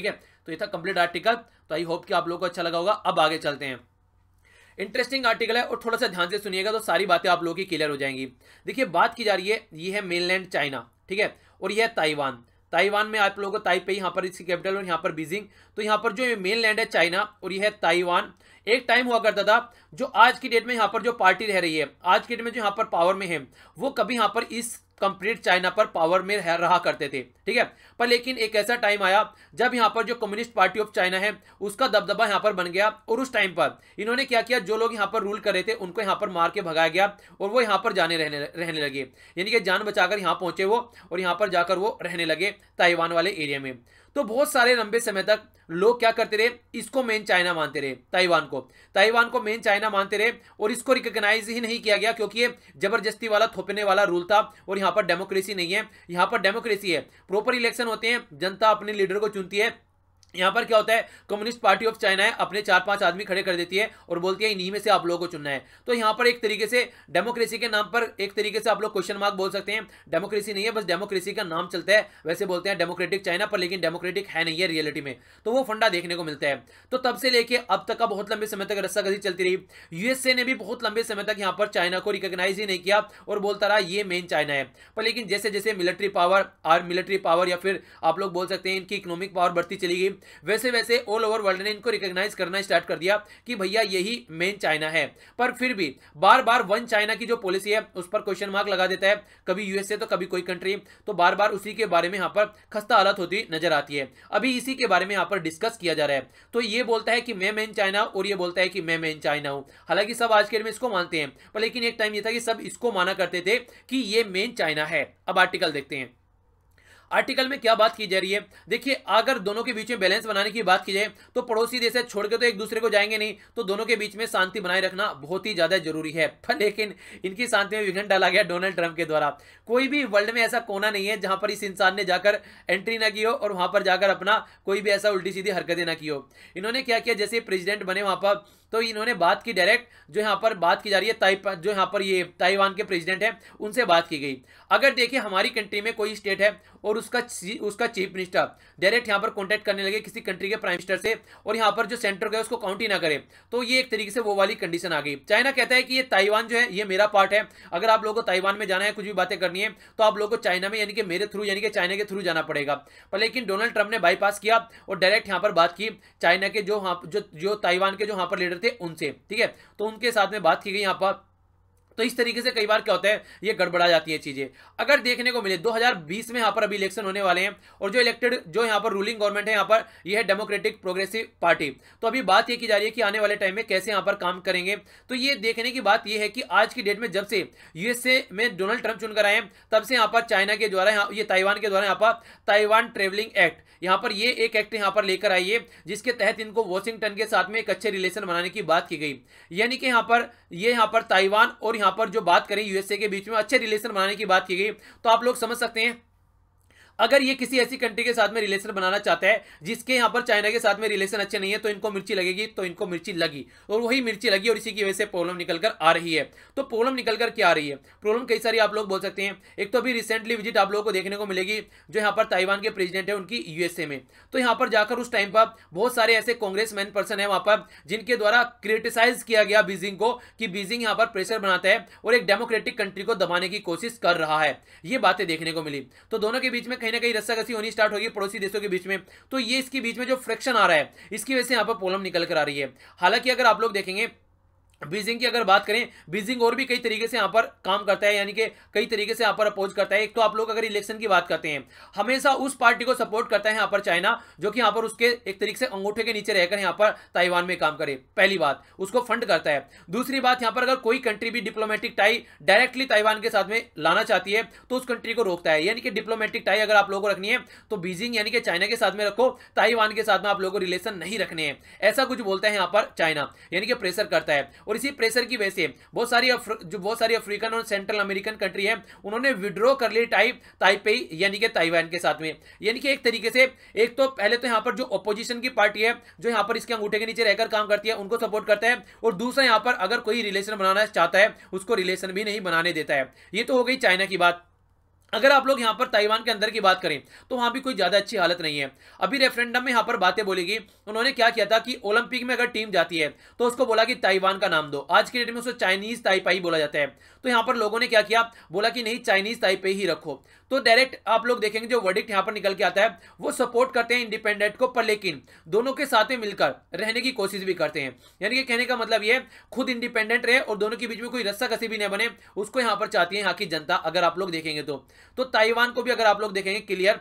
तो ये था कंप्लीट आर्टिकल। तो आई होप कि आप लोगों को अच्छा लगा होगा। अब आगे चलते हैं। इंटरेस्टिंग आर्टिकल है और थोड़ा सा ध्यान से सुनिएगा तो सारी बातें आप लोगों की क्लियर हो जाएंगी। देखिए बात की जा रही है, ये है मेनलैंड चाइना, ठीक है, और यह है ताइवान। ताइवान में आप लोगों को ताइपेई यहाँ पर इसकी कैपिटल और यहाँ पर बीजिंग। तो यहाँ पर जो मेन लैंड है चाइना और यह है ताइवान। एक टाइम हुआ करता था जो आज की डेट में यहाँ पर जो पार्टी रह रही है, आज की डेट में जो यहाँ पर पावर में है, वो कभी यहाँ पर इस कंप्लीट चाइना पर पावर में रहा करते थे, ठीक है। पर लेकिन एक ऐसा टाइम आया जब यहाँ पर जो कम्युनिस्ट पार्टी ऑफ चाइना है उसका दबदबा यहाँ पर बन गया, और उस टाइम पर इन्होंने क्या किया, जो लोग यहाँ पर रूल कर रहे थे उनको यहाँ पर मार के भगाया गया और वो यहाँ पर रहने लगे, यानी कि जान बचाकर यहाँ पहुंचे वो, और यहाँ पर जाकर वो रहने लगे ताइवान वाले एरिया में। तो बहुत सारे लंबे समय तक लोग क्या करते रहे, इसको मेन चाइना मानते रहे, ताइवान को मेन चाइना मानते रहे, और इसको रिकॉग्नाइज ही नहीं किया गया क्योंकि ये जबरदस्ती वाला थोपने वाला रूल था, और यहाँ पर डेमोक्रेसी नहीं है। यहाँ पर डेमोक्रेसी है, प्रॉपर इलेक्शन होते हैं, जनता अपने लीडर को चुनती है। यहाँ पर क्या होता है, कम्युनिस्ट पार्टी ऑफ चाइना है, अपने 4-5 आदमी खड़े कर देती है और बोलती है इन्हीं में से आप लोगों को चुनना है। तो यहाँ पर एक तरीके से डेमोक्रेसी के नाम पर एक तरीके से आप लोग क्वेश्चन मार्क बोल सकते हैं, डेमोक्रेसी नहीं है, बस डेमोक्रेसी का नाम चलता है, वैसे बोलते हैं डेमोक्रेटिक चाइना पर, लेकिन डेमोक्रेटिक है नहीं है रियलिटी में। तो वो फंडा देखने को मिलता है। तो तब से लेके अब तक का बहुत लंबे समय तक रस्साकशी चलती रही। यूएसए ने भी बहुत लंबे समय तक यहाँ पर चाइना को रिकॉग्नाइज ही नहीं किया और बोलता रहा ये मेन चाइना है। पर लेकिन जैसे जैसे मिलिट्री पावर या फिर आप लोग बोल सकते हैं इनकी इकोनॉमिक पावर बढ़ती चली गई, वैसे वैसे ऑल ओवर वर्ल्ड ने इनको रिकॉग्नाइज करना स्टार्ट कर दिया कि भैया यही मेन चाइना है। पर फिर भी बार बार वन चाइना की जो पॉलिसी है उस पर क्वेश्चन मार्क लगा देता है, कभी यूएसए तो कभी कोई कंट्री, तो बार बार उसी के बारे में यहाँ पर खस्ता हालत होती नजर आती है। अभी इसी के बारे में यहाँ पर डिस्कस किया जा रहा है। तो ये बोलता है कि मैं मेन चाइना और ये बोलता है कि मैं मेन चाइना हूं। हालांकि सब आज के डेट में इसको मानते हैं, पर लेकिन एक टाइम ये था कि सब इसको माना करते थे कि ये मेन चाइना है। अब आर्टिकल देखते हैं। आर्टिकल में क्या बात की जा रही है, देखिए अगर दोनों के बीच में बैलेंस बनाने की बात की जाए तो पड़ोसी देश है छोड़ के तो एक दूसरे को जाएंगे नहीं, तो दोनों के बीच में शांति बनाए रखना बहुत ही ज्यादा जरूरी है। पर लेकिन इनकी शांति में विघ्न डाला गया डोनाल्ड ट्रंप के द्वारा। कोई भी वर्ल्ड में ऐसा कोना नहीं है जहां पर इस इंसान ने जाकर एंट्री ना की हो और वहां पर जाकर अपना कोई भी ऐसा उल्टी सीधी हरकतें ना की हो। इन्होंने क्या किया, जैसे प्रेसिडेंट बने वहां पर तो इन्होंने बात की डायरेक्ट, जो यहाँ पर बात की जा रही है जो यहाँ पर ये ताइवान के प्रेसिडेंट है उनसे बात की गई। अगर देखिए हमारी कंट्री में कोई स्टेट है और उसका चीफ मिनिस्टर डायरेक्ट यहाँ पर कॉन्टैक्ट करने लगे किसी कंट्री के प्राइम मिनिस्टर से, और यहाँ पर जो सेंटर का उसको काउंट ही ना करे, तो ये एक तरीके से वो वाली कंडीशन आ गई। चाइना कहता है कि ये ताइवान जो है ये मेरा पार्ट है, अगर आप लोगों को ताइवान में जाना है, कुछ भी बातें करनी है तो आप लोगों को चाइना में यानी कि मेरे थ्रू यानी कि चाइना के थ्रू जाना पड़ेगा। पर लेकिन डोनाल्ड ट्रंप ने बाईपास किया और डायरेक्ट यहाँ पर बात की चाइना के जो ताइवान के जो यहाँ पर लीडर थे उनसे, ठीक है, तो उनके साथ में बात की गई यहाँ पर। तो इस तरीके से कई बार क्या होता है, ये गड़बड़ा जाती है चीजें। अगर देखने को मिले 2020 में यहाँ पर अभी इलेक्शन होने वाले हैं और जो यहाँ पर रूलिंग गवर्नमेंट है यहाँ पर ये है डेमोक्रेटिक प्रोग्रेसिव पार्टी। तो अभी बात ये की जा रही है कि आने वाले टाइम में कैसे यहाँ पर काम करेंगे। तो ये देखने की बात ये है कि आज की डेट में जब से यूएसए में डोनाल्ड ट्रंप चुनकर आए तब से यहाँ पर चाइना के द्वारा ये ताइवान के द्वारा यहाँ पर ताइवान ट्रेवलिंग एक्ट, यहाँ पर ये एक एक्ट यहाँ पर लेकर आई है जिसके तहत इनको वॉशिंगटन के साथ में एक अच्छे रिलेशन बनाने की बात की गई। यानी कि यहाँ पर ताइवान और यहाँ पर जो बात करें यूएसए के बीच में अच्छे रिलेशन बनाने की बात की गई। तो आप लोग समझ सकते हैं अगर ये किसी ऐसी कंट्री के साथ में रिलेशन बनाना चाहता है जिसके यहाँ पर चाइना के साथ में रिलेशन अच्छे नहीं है तो इनको मिर्ची लगेगी, तो इनको मिर्ची लगी और वही मिर्ची लगी और इसी की वजह से प्रॉब्लम निकलकर आ रही है। तो प्रॉब्लम निकलकर क्या आ रही है, प्रॉब्लम कई सारी आप लोग बोल सकते हैं। एक तो अभी रिसेंटली विजिट आप लोगों को देखने को मिलेगी जो यहाँ पर ताइवान के प्रेसिडेंट है उनकी यूएसए में। तो यहाँ पर जाकर उस टाइम पर बहुत सारे ऐसे कांग्रेसमैन पर्सन है वहां पर जिनके द्वारा क्रिटिसाइज किया गया बीजिंग को कि बीजिंग यहाँ पर प्रेशर बनाता है और एक डेमोक्रेटिक कंट्री को दबाने की कोशिश कर रहा है। ये बातें देखने को मिली। तो दोनों के बीच में कहीं ना कहीं रस्साकसी स्टार्ट होगी पड़ोसी देशों के बीच में। तो ये इसके बीच में जो फ्रिक्शन आ रहा है इसकी वजह से यहां पर प्रॉब्लम निकल कर आ रही है। हालांकि अगर आप लोग देखेंगे बीजिंग की अगर बात करें, बीजिंग और भी कई तरीके से यहां पर काम करता है, यानी कि कई तरीके से यहां पर अपोज करता है। एक तो आप लोग अगर इलेक्शन की बात करते हैं हमेशा उस पार्टी को सपोर्ट करता है यहां पर चाइना जो कि यहां पर उसके एक तरीके से अंगूठे के नीचे रहकर यहां पर ताइवान में काम करे। पहली बात उसको फंड करता है। दूसरी बात यहां पर अगर कोई कंट्री भी डिप्लोमेटिक टाई डायरेक्टली ताइवान के साथ में लाना चाहती है तो उस कंट्री को रोकता है। यानी कि डिप्लोमेटिक टाई अगर आप लोगों को रखनी है तो बीजिंग यानी कि चाइना के साथ में रखो, ताइवान के साथ में आप लोगों को रिलेशन नहीं रखने हैं, ऐसा कुछ बोलता है यहां पर चाइना, यानी कि प्रेशर करता है। और इसी प्रेशर की वजह से बहुत सारी अफ्रीकन और सेंट्रल अमेरिकन कंट्री है उन्होंने विड्रॉ कर ली ताइपेई यानी कि ताइवान के साथ में। यानी कि एक तरीके से एक तो पहले तो यहां पर जो अपोजिशन की पार्टी है जो यहां पर इसके अंगूठे के नीचे रहकर काम करती है उनको सपोर्ट करता है, और दूसरा यहां पर अगर कोई रिलेशन बनाना चाहता है उसको रिलेशन भी नहीं बनाने देता है। ये तो हो गई चाइना की बात। अगर आप लोग यहां पर ताइवान के अंदर की बात करें तो वहां भी कोई ज्यादा अच्छी हालत नहीं है। अभी रेफरेंडम में यहां पर बातें बोली गई, उन्होंने क्या किया था कि ओलंपिक में अगर टीम जाती है तो उसको बोला कि ताइवान का नाम दो। आज की डेट में उसको चाइनीज ताइपाई बोला जाता है। तो यहां पर लोगों ने क्या किया, बोला कि नहीं चाइनीज ताइपेई ही रखो। तो डायरेक्ट आप लोग देखेंगे जो वर्डिक्ट यहां पर निकल के आता है वो सपोर्ट करते हैं इंडिपेंडेंट को, पर लेकिन दोनों के साथ में मिलकर रहने की कोशिश भी करते हैं। यानी कि कहने का मतलब ये खुद इंडिपेंडेंट रहे और दोनों के बीच में कोई रस्सा कसी भी नहीं बने, उसको यहां पर चाहती है यहाँ की जनता। अगर आप लोग देखेंगे तो ताइवान को भी अगर आप लोग देखेंगे क्लियर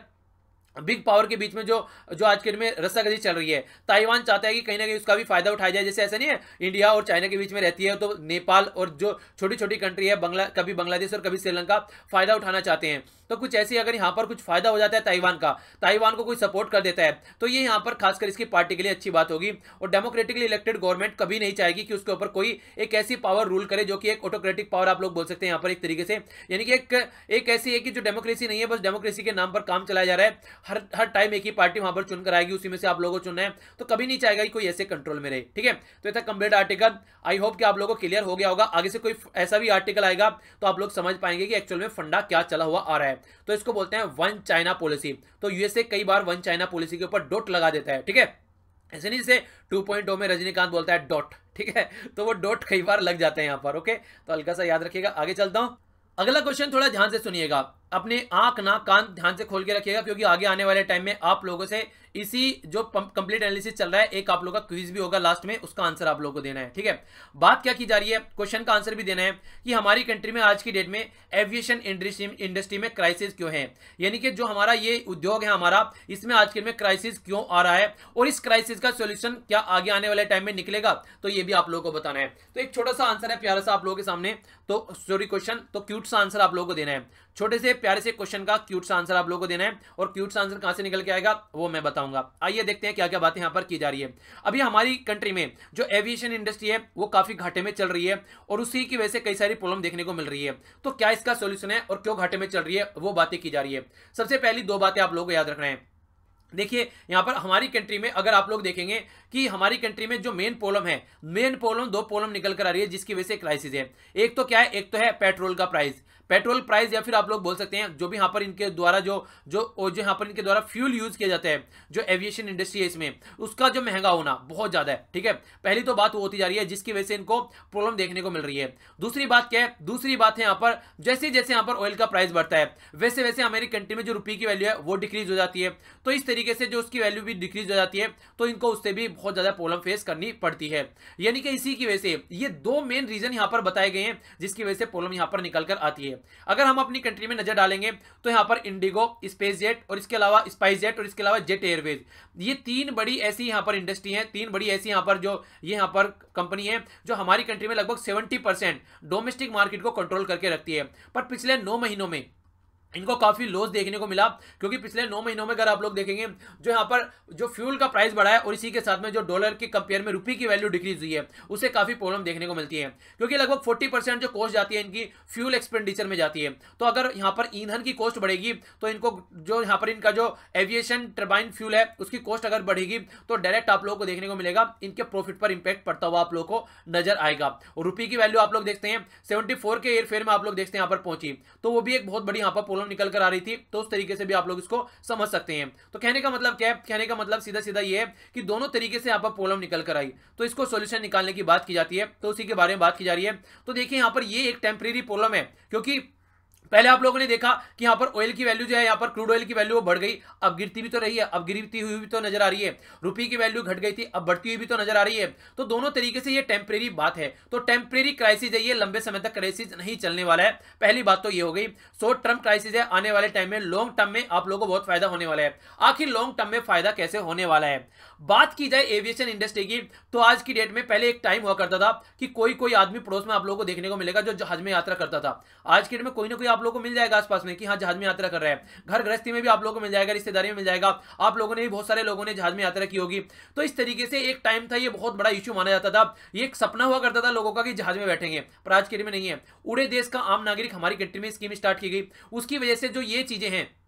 बिग पावर के बीच में जो जो आज के दिन में रस्साकशी चल रही है, ताइवान चाहता है कि कहीं ना कहीं उसका भी फायदा उठाया जाए। जैसे ऐसा नहीं है इंडिया और चाइना के बीच में रहती है तो नेपाल और जो छोटी छोटी कंट्री है कभी बांग्लादेश और कभी श्रीलंका फायदा उठाना चाहते हैं। तो कुछ ऐसी अगर यहाँ पर कुछ फायदा हो जाता है ताइवान का, ताइवान को कोई सपोर्ट कर देता है तो ये यहाँ पर खासकर इसकी पार्टी के लिए अच्छी बात होगी। और डेमोक्रेटिकली इलेक्टेड गवर्नमेंट कभी नहीं चाहेगी कि उसके ऊपर कोई एक ऐसी पावर रूल करे जो कि एक ऑटोक्रेटिक पावर आप लोग बोल सकते हैं यहाँ पर एक तरीके से। यानी कि एक ऐसी है कि जो डेमोक्रेसी नहीं है, बस डेमोक्रेसी के नाम पर काम चलाया जा रहा है। हर टाइम एक ही पार्टी वहां पर चुनकर आएगी, उसी में से आप लोगों को चुनना है, तो कभी नहीं चाहेगा कि कोई ऐसे कंट्रोल में रहे। ठीक है, तो ये था कंप्लीट आर्टिकल। आई होप कि आप लोगों को क्लियर हो गया होगा। आगे से कोई ऐसा भी आर्टिकल आएगा तो आप लोग समझ पाएंगे कि एक्चुअल में फंडा क्या चला हुआ आ रहा है। तो इसको बोलते हैं वन चाइना पॉलिसी। तो यूएसए कई बार वन चाइना पॉलिसी के ऊपर डॉट लगा देता है। ठीक है, ऐसे नहीं जैसे 2.0 में रजनीकांत बोलता है डॉट। ठीक है, तो वो डॉट कई बार लग जाते हैं यहाँ पर। ओके, तो हल्का सा याद रखिएगा। आगे चलता हूं। अगला क्वेश्चन थोड़ा ध्यान से सुनिएगा, अपने आंख नाक कान ध्यान से खोल के रखिएगा, क्योंकि आगे आने वाले टाइम में आप लोगों से इसी जो कंप्लीट एनालिसिस चल रहा है एक आप लोगों का क्विज भी होगा लास्ट में, उसका आंसर आप लोगों को देना है। ठीक है, बात क्या की जा रही है, क्वेश्चन का आंसर भी देना है कि हमारी कंट्री में आज की डेट में एविएशन इंडस्ट्री में क्राइसिस क्यों है। यानी कि जो हमारा ये उद्योग है हमारा, इसमें आज के डेट में क्राइसिस क्यों आ रहा है और इस क्राइसिस का सोल्यूशन क्या आगे आने वाले टाइम में निकलेगा, तो ये भी आप लोगों को बताना है। तो एक छोटा सा आंसर है प्यारा सा आप लोगों के सामने, तो सॉरी क्वेश्चन, तो क्यूट सा आंसर आप लोगों को देना है। छोटे से प्यारे से क्वेश्चन का क्यूट सा आंसर आप लोगों को देना है, और क्यूट सा आंसर कहां से निकल के आएगा वो मैं बताऊंगा। आइए देखते हैं क्या क्या बातें यहां पर की जा रही है। अभी हमारी कंट्री में जो एविएशन इंडस्ट्री है वो काफी घाटे में चल रही है और उसी की वजह से कई सारी प्रॉब्लम देखने को मिल रही है। तो क्या इसका सोल्यूशन है और क्यों घाटे में चल रही है वो बातें की जा रही है। सबसे पहली दो बातें आप लोगों को याद रखना है। देखिए यहां पर हमारी कंट्री में अगर आप लोग देखेंगे कि हमारी कंट्री में जो मेन प्रॉब्लम है, मेन प्रॉब्लम दो प्रॉब्लम निकल कर आ रही है जिसकी वजह से क्राइसिस है। एक तो क्या है, एक तो है पेट्रोल का प्राइस, पेट्रोल प्राइस, या फिर आप लोग बोल सकते हैं जो भी यहाँ पर इनके द्वारा जो यहाँ पर इनके द्वारा फ्यूल यूज किया जाता है, जो एविएशन इंडस्ट्री है इसमें, उसका जो महंगा होना बहुत ज्यादा है। ठीक है, पहली तो बात वो होती जा रही है जिसकी वजह से इनको प्रॉब्लम देखने को मिल रही है। दूसरी बात क्या है, दूसरी बात है यहाँ पर जैसे जैसे यहाँ पर ऑयल का प्राइस बढ़ता है वैसे वैसे हमारी कंट्री में जो रुपये की वैल्यू है वो डिक्रीज हो जाती है। तो इस तरीके से जो उसकी वैल्यू भी डिक्रीज हो जाती है तो इनको उससे भी बहुत ज्यादा प्रॉब्लम फेस करनी पड़ती है। यानी कि इसी की वजह से ये दो मेन रीजन यहाँ पर बताए गए हैं जिसकी वजह से प्रॉब्लम यहाँ पर निकल कर आती है। अगर हम अपनी कंट्री में नजर डालेंगे तो यहाँ पर इंडिगो, स्पेस जेट और इसके अलावा स्पाइस जेट और इसके अलावा जेट एयरवेज, ये तीन बड़ी ऐसी यहाँ पर इंडस्ट्री है, तीन बड़ी ऐसी यहाँ पर जो ये यहाँ पर कंपनी है जो हमारी कंट्री में लगभग 70% डोमेस्टिक मार्केट को कंट्रोल करके रखती है। पर पिछले 9 महीनों में इनको काफी लॉस देखने को मिला, क्योंकि पिछले 9 महीनों में अगर आप लोग देखेंगे जो यहाँ पर जो फ्यूल का प्राइस बढ़ा है और इसी के साथ में जो डॉलर के कंपेयर में रुपये की वैल्यू डिक्रीज हुई है उससे काफी प्रॉब्लम देखने को मिलती है। क्योंकि लगभग 40% जो कॉस्ट जाती है इनकी फ्यूल एक्सपेंडिचर में जाती है। तो अगर यहाँ पर ईंधन की कॉस्ट बढ़ेगी तो इनको जो यहाँ पर इनका जो एविएशन टर्बाइन फ्यूल है उसकी कॉस्ट अगर बढ़ेगी तो डायरेक्ट आप लोगों को देखने को मिलेगा इनके प्रॉफिट पर इंपैक्ट पड़ता हुआ आप लोगों को नजर आएगा। और रुपये की वैल्यू आप लोग देखते हैं 74 के एयरफेयर में आप लोग देखते हैं यहाँ पर पहुंची, तो वो भी एक बहुत बड़ी यहाँ पर प्रॉब्लम निकल कर आ रही थी। तो उस तरीके से भी आप लोग इसको समझ सकते हैं। तो कहने का मतलब क्या है, कहने का मतलब सीधा सीधा ये है कि दोनों तरीके से यहाँ पर प्रॉब्लम निकल कर आई तो इसको सॉल्यूशन निकालने की बात की जाती है, तो उसी के बारे में बात की जा रही है। तो देखिए यहाँ पर ये एक टेम्परेरी प्रॉब्लम है, क्योंकि पहले आप लोगों ने देखा कि यहाँ पर ऑयल की वैल्यू जो है, यहाँ पर क्रूड ऑयल की वैल्यू वो बढ़ गई, अब गिरती भी तो रही है, अब गिरती हुई भी तो नजर आ रही है। रुपये की वैल्यू घट गई थी, अब बढ़ती हुई भी तो नजर आ रही है। तो दोनों तरीके से ये टेम्परेरी बात है। तो टेम्परेरी क्राइसिस है, ये लंबे समय तक क्राइसिस नहीं चलने वाला है। पहली बात तो ये हो गई। शॉर्ट टर्म क्राइसिस है, आने वाले टाइम में लॉन्ग टर्म में आप लोगों को बहुत फायदा होने वाला है। आखिर लॉन्ग टर्म में फायदा कैसे होने वाला है, बात की जाए एविएशन इंडस्ट्री की, तो आज की डेट में पहले एक टाइम हुआ करता था कि कोई कोई आदमी पड़ोस में आप लोगों को देखने को मिलेगा जो जहाज में यात्रा करता था। आज की डेट में कोई ना कोई आप लोगों को मिल जाएगा आसपास में कि हाँ जहाज में यात्रा कर रहा है। घर गृहस्थी में भी आप लोगों को मिल जाएगा, रिश्तेदारी में मिल जाएगा, आप लोगों ने भी बहुत सारे लोगों ने जहाज में यात्रा की होगी। तो इस तरीके से एक टाइम था, ये बहुत बड़ा इश्यू माना जाता था, ये एक सपना हुआ करता था लोगों का कि जहाज में बैठेंगे, पर आज की डेट में नहीं है। उड़े देश का आम नागरिक हमारी कंट्री में स्कीम स्टार्ट की गई, उसकी वजह से जो ये चीजें हैं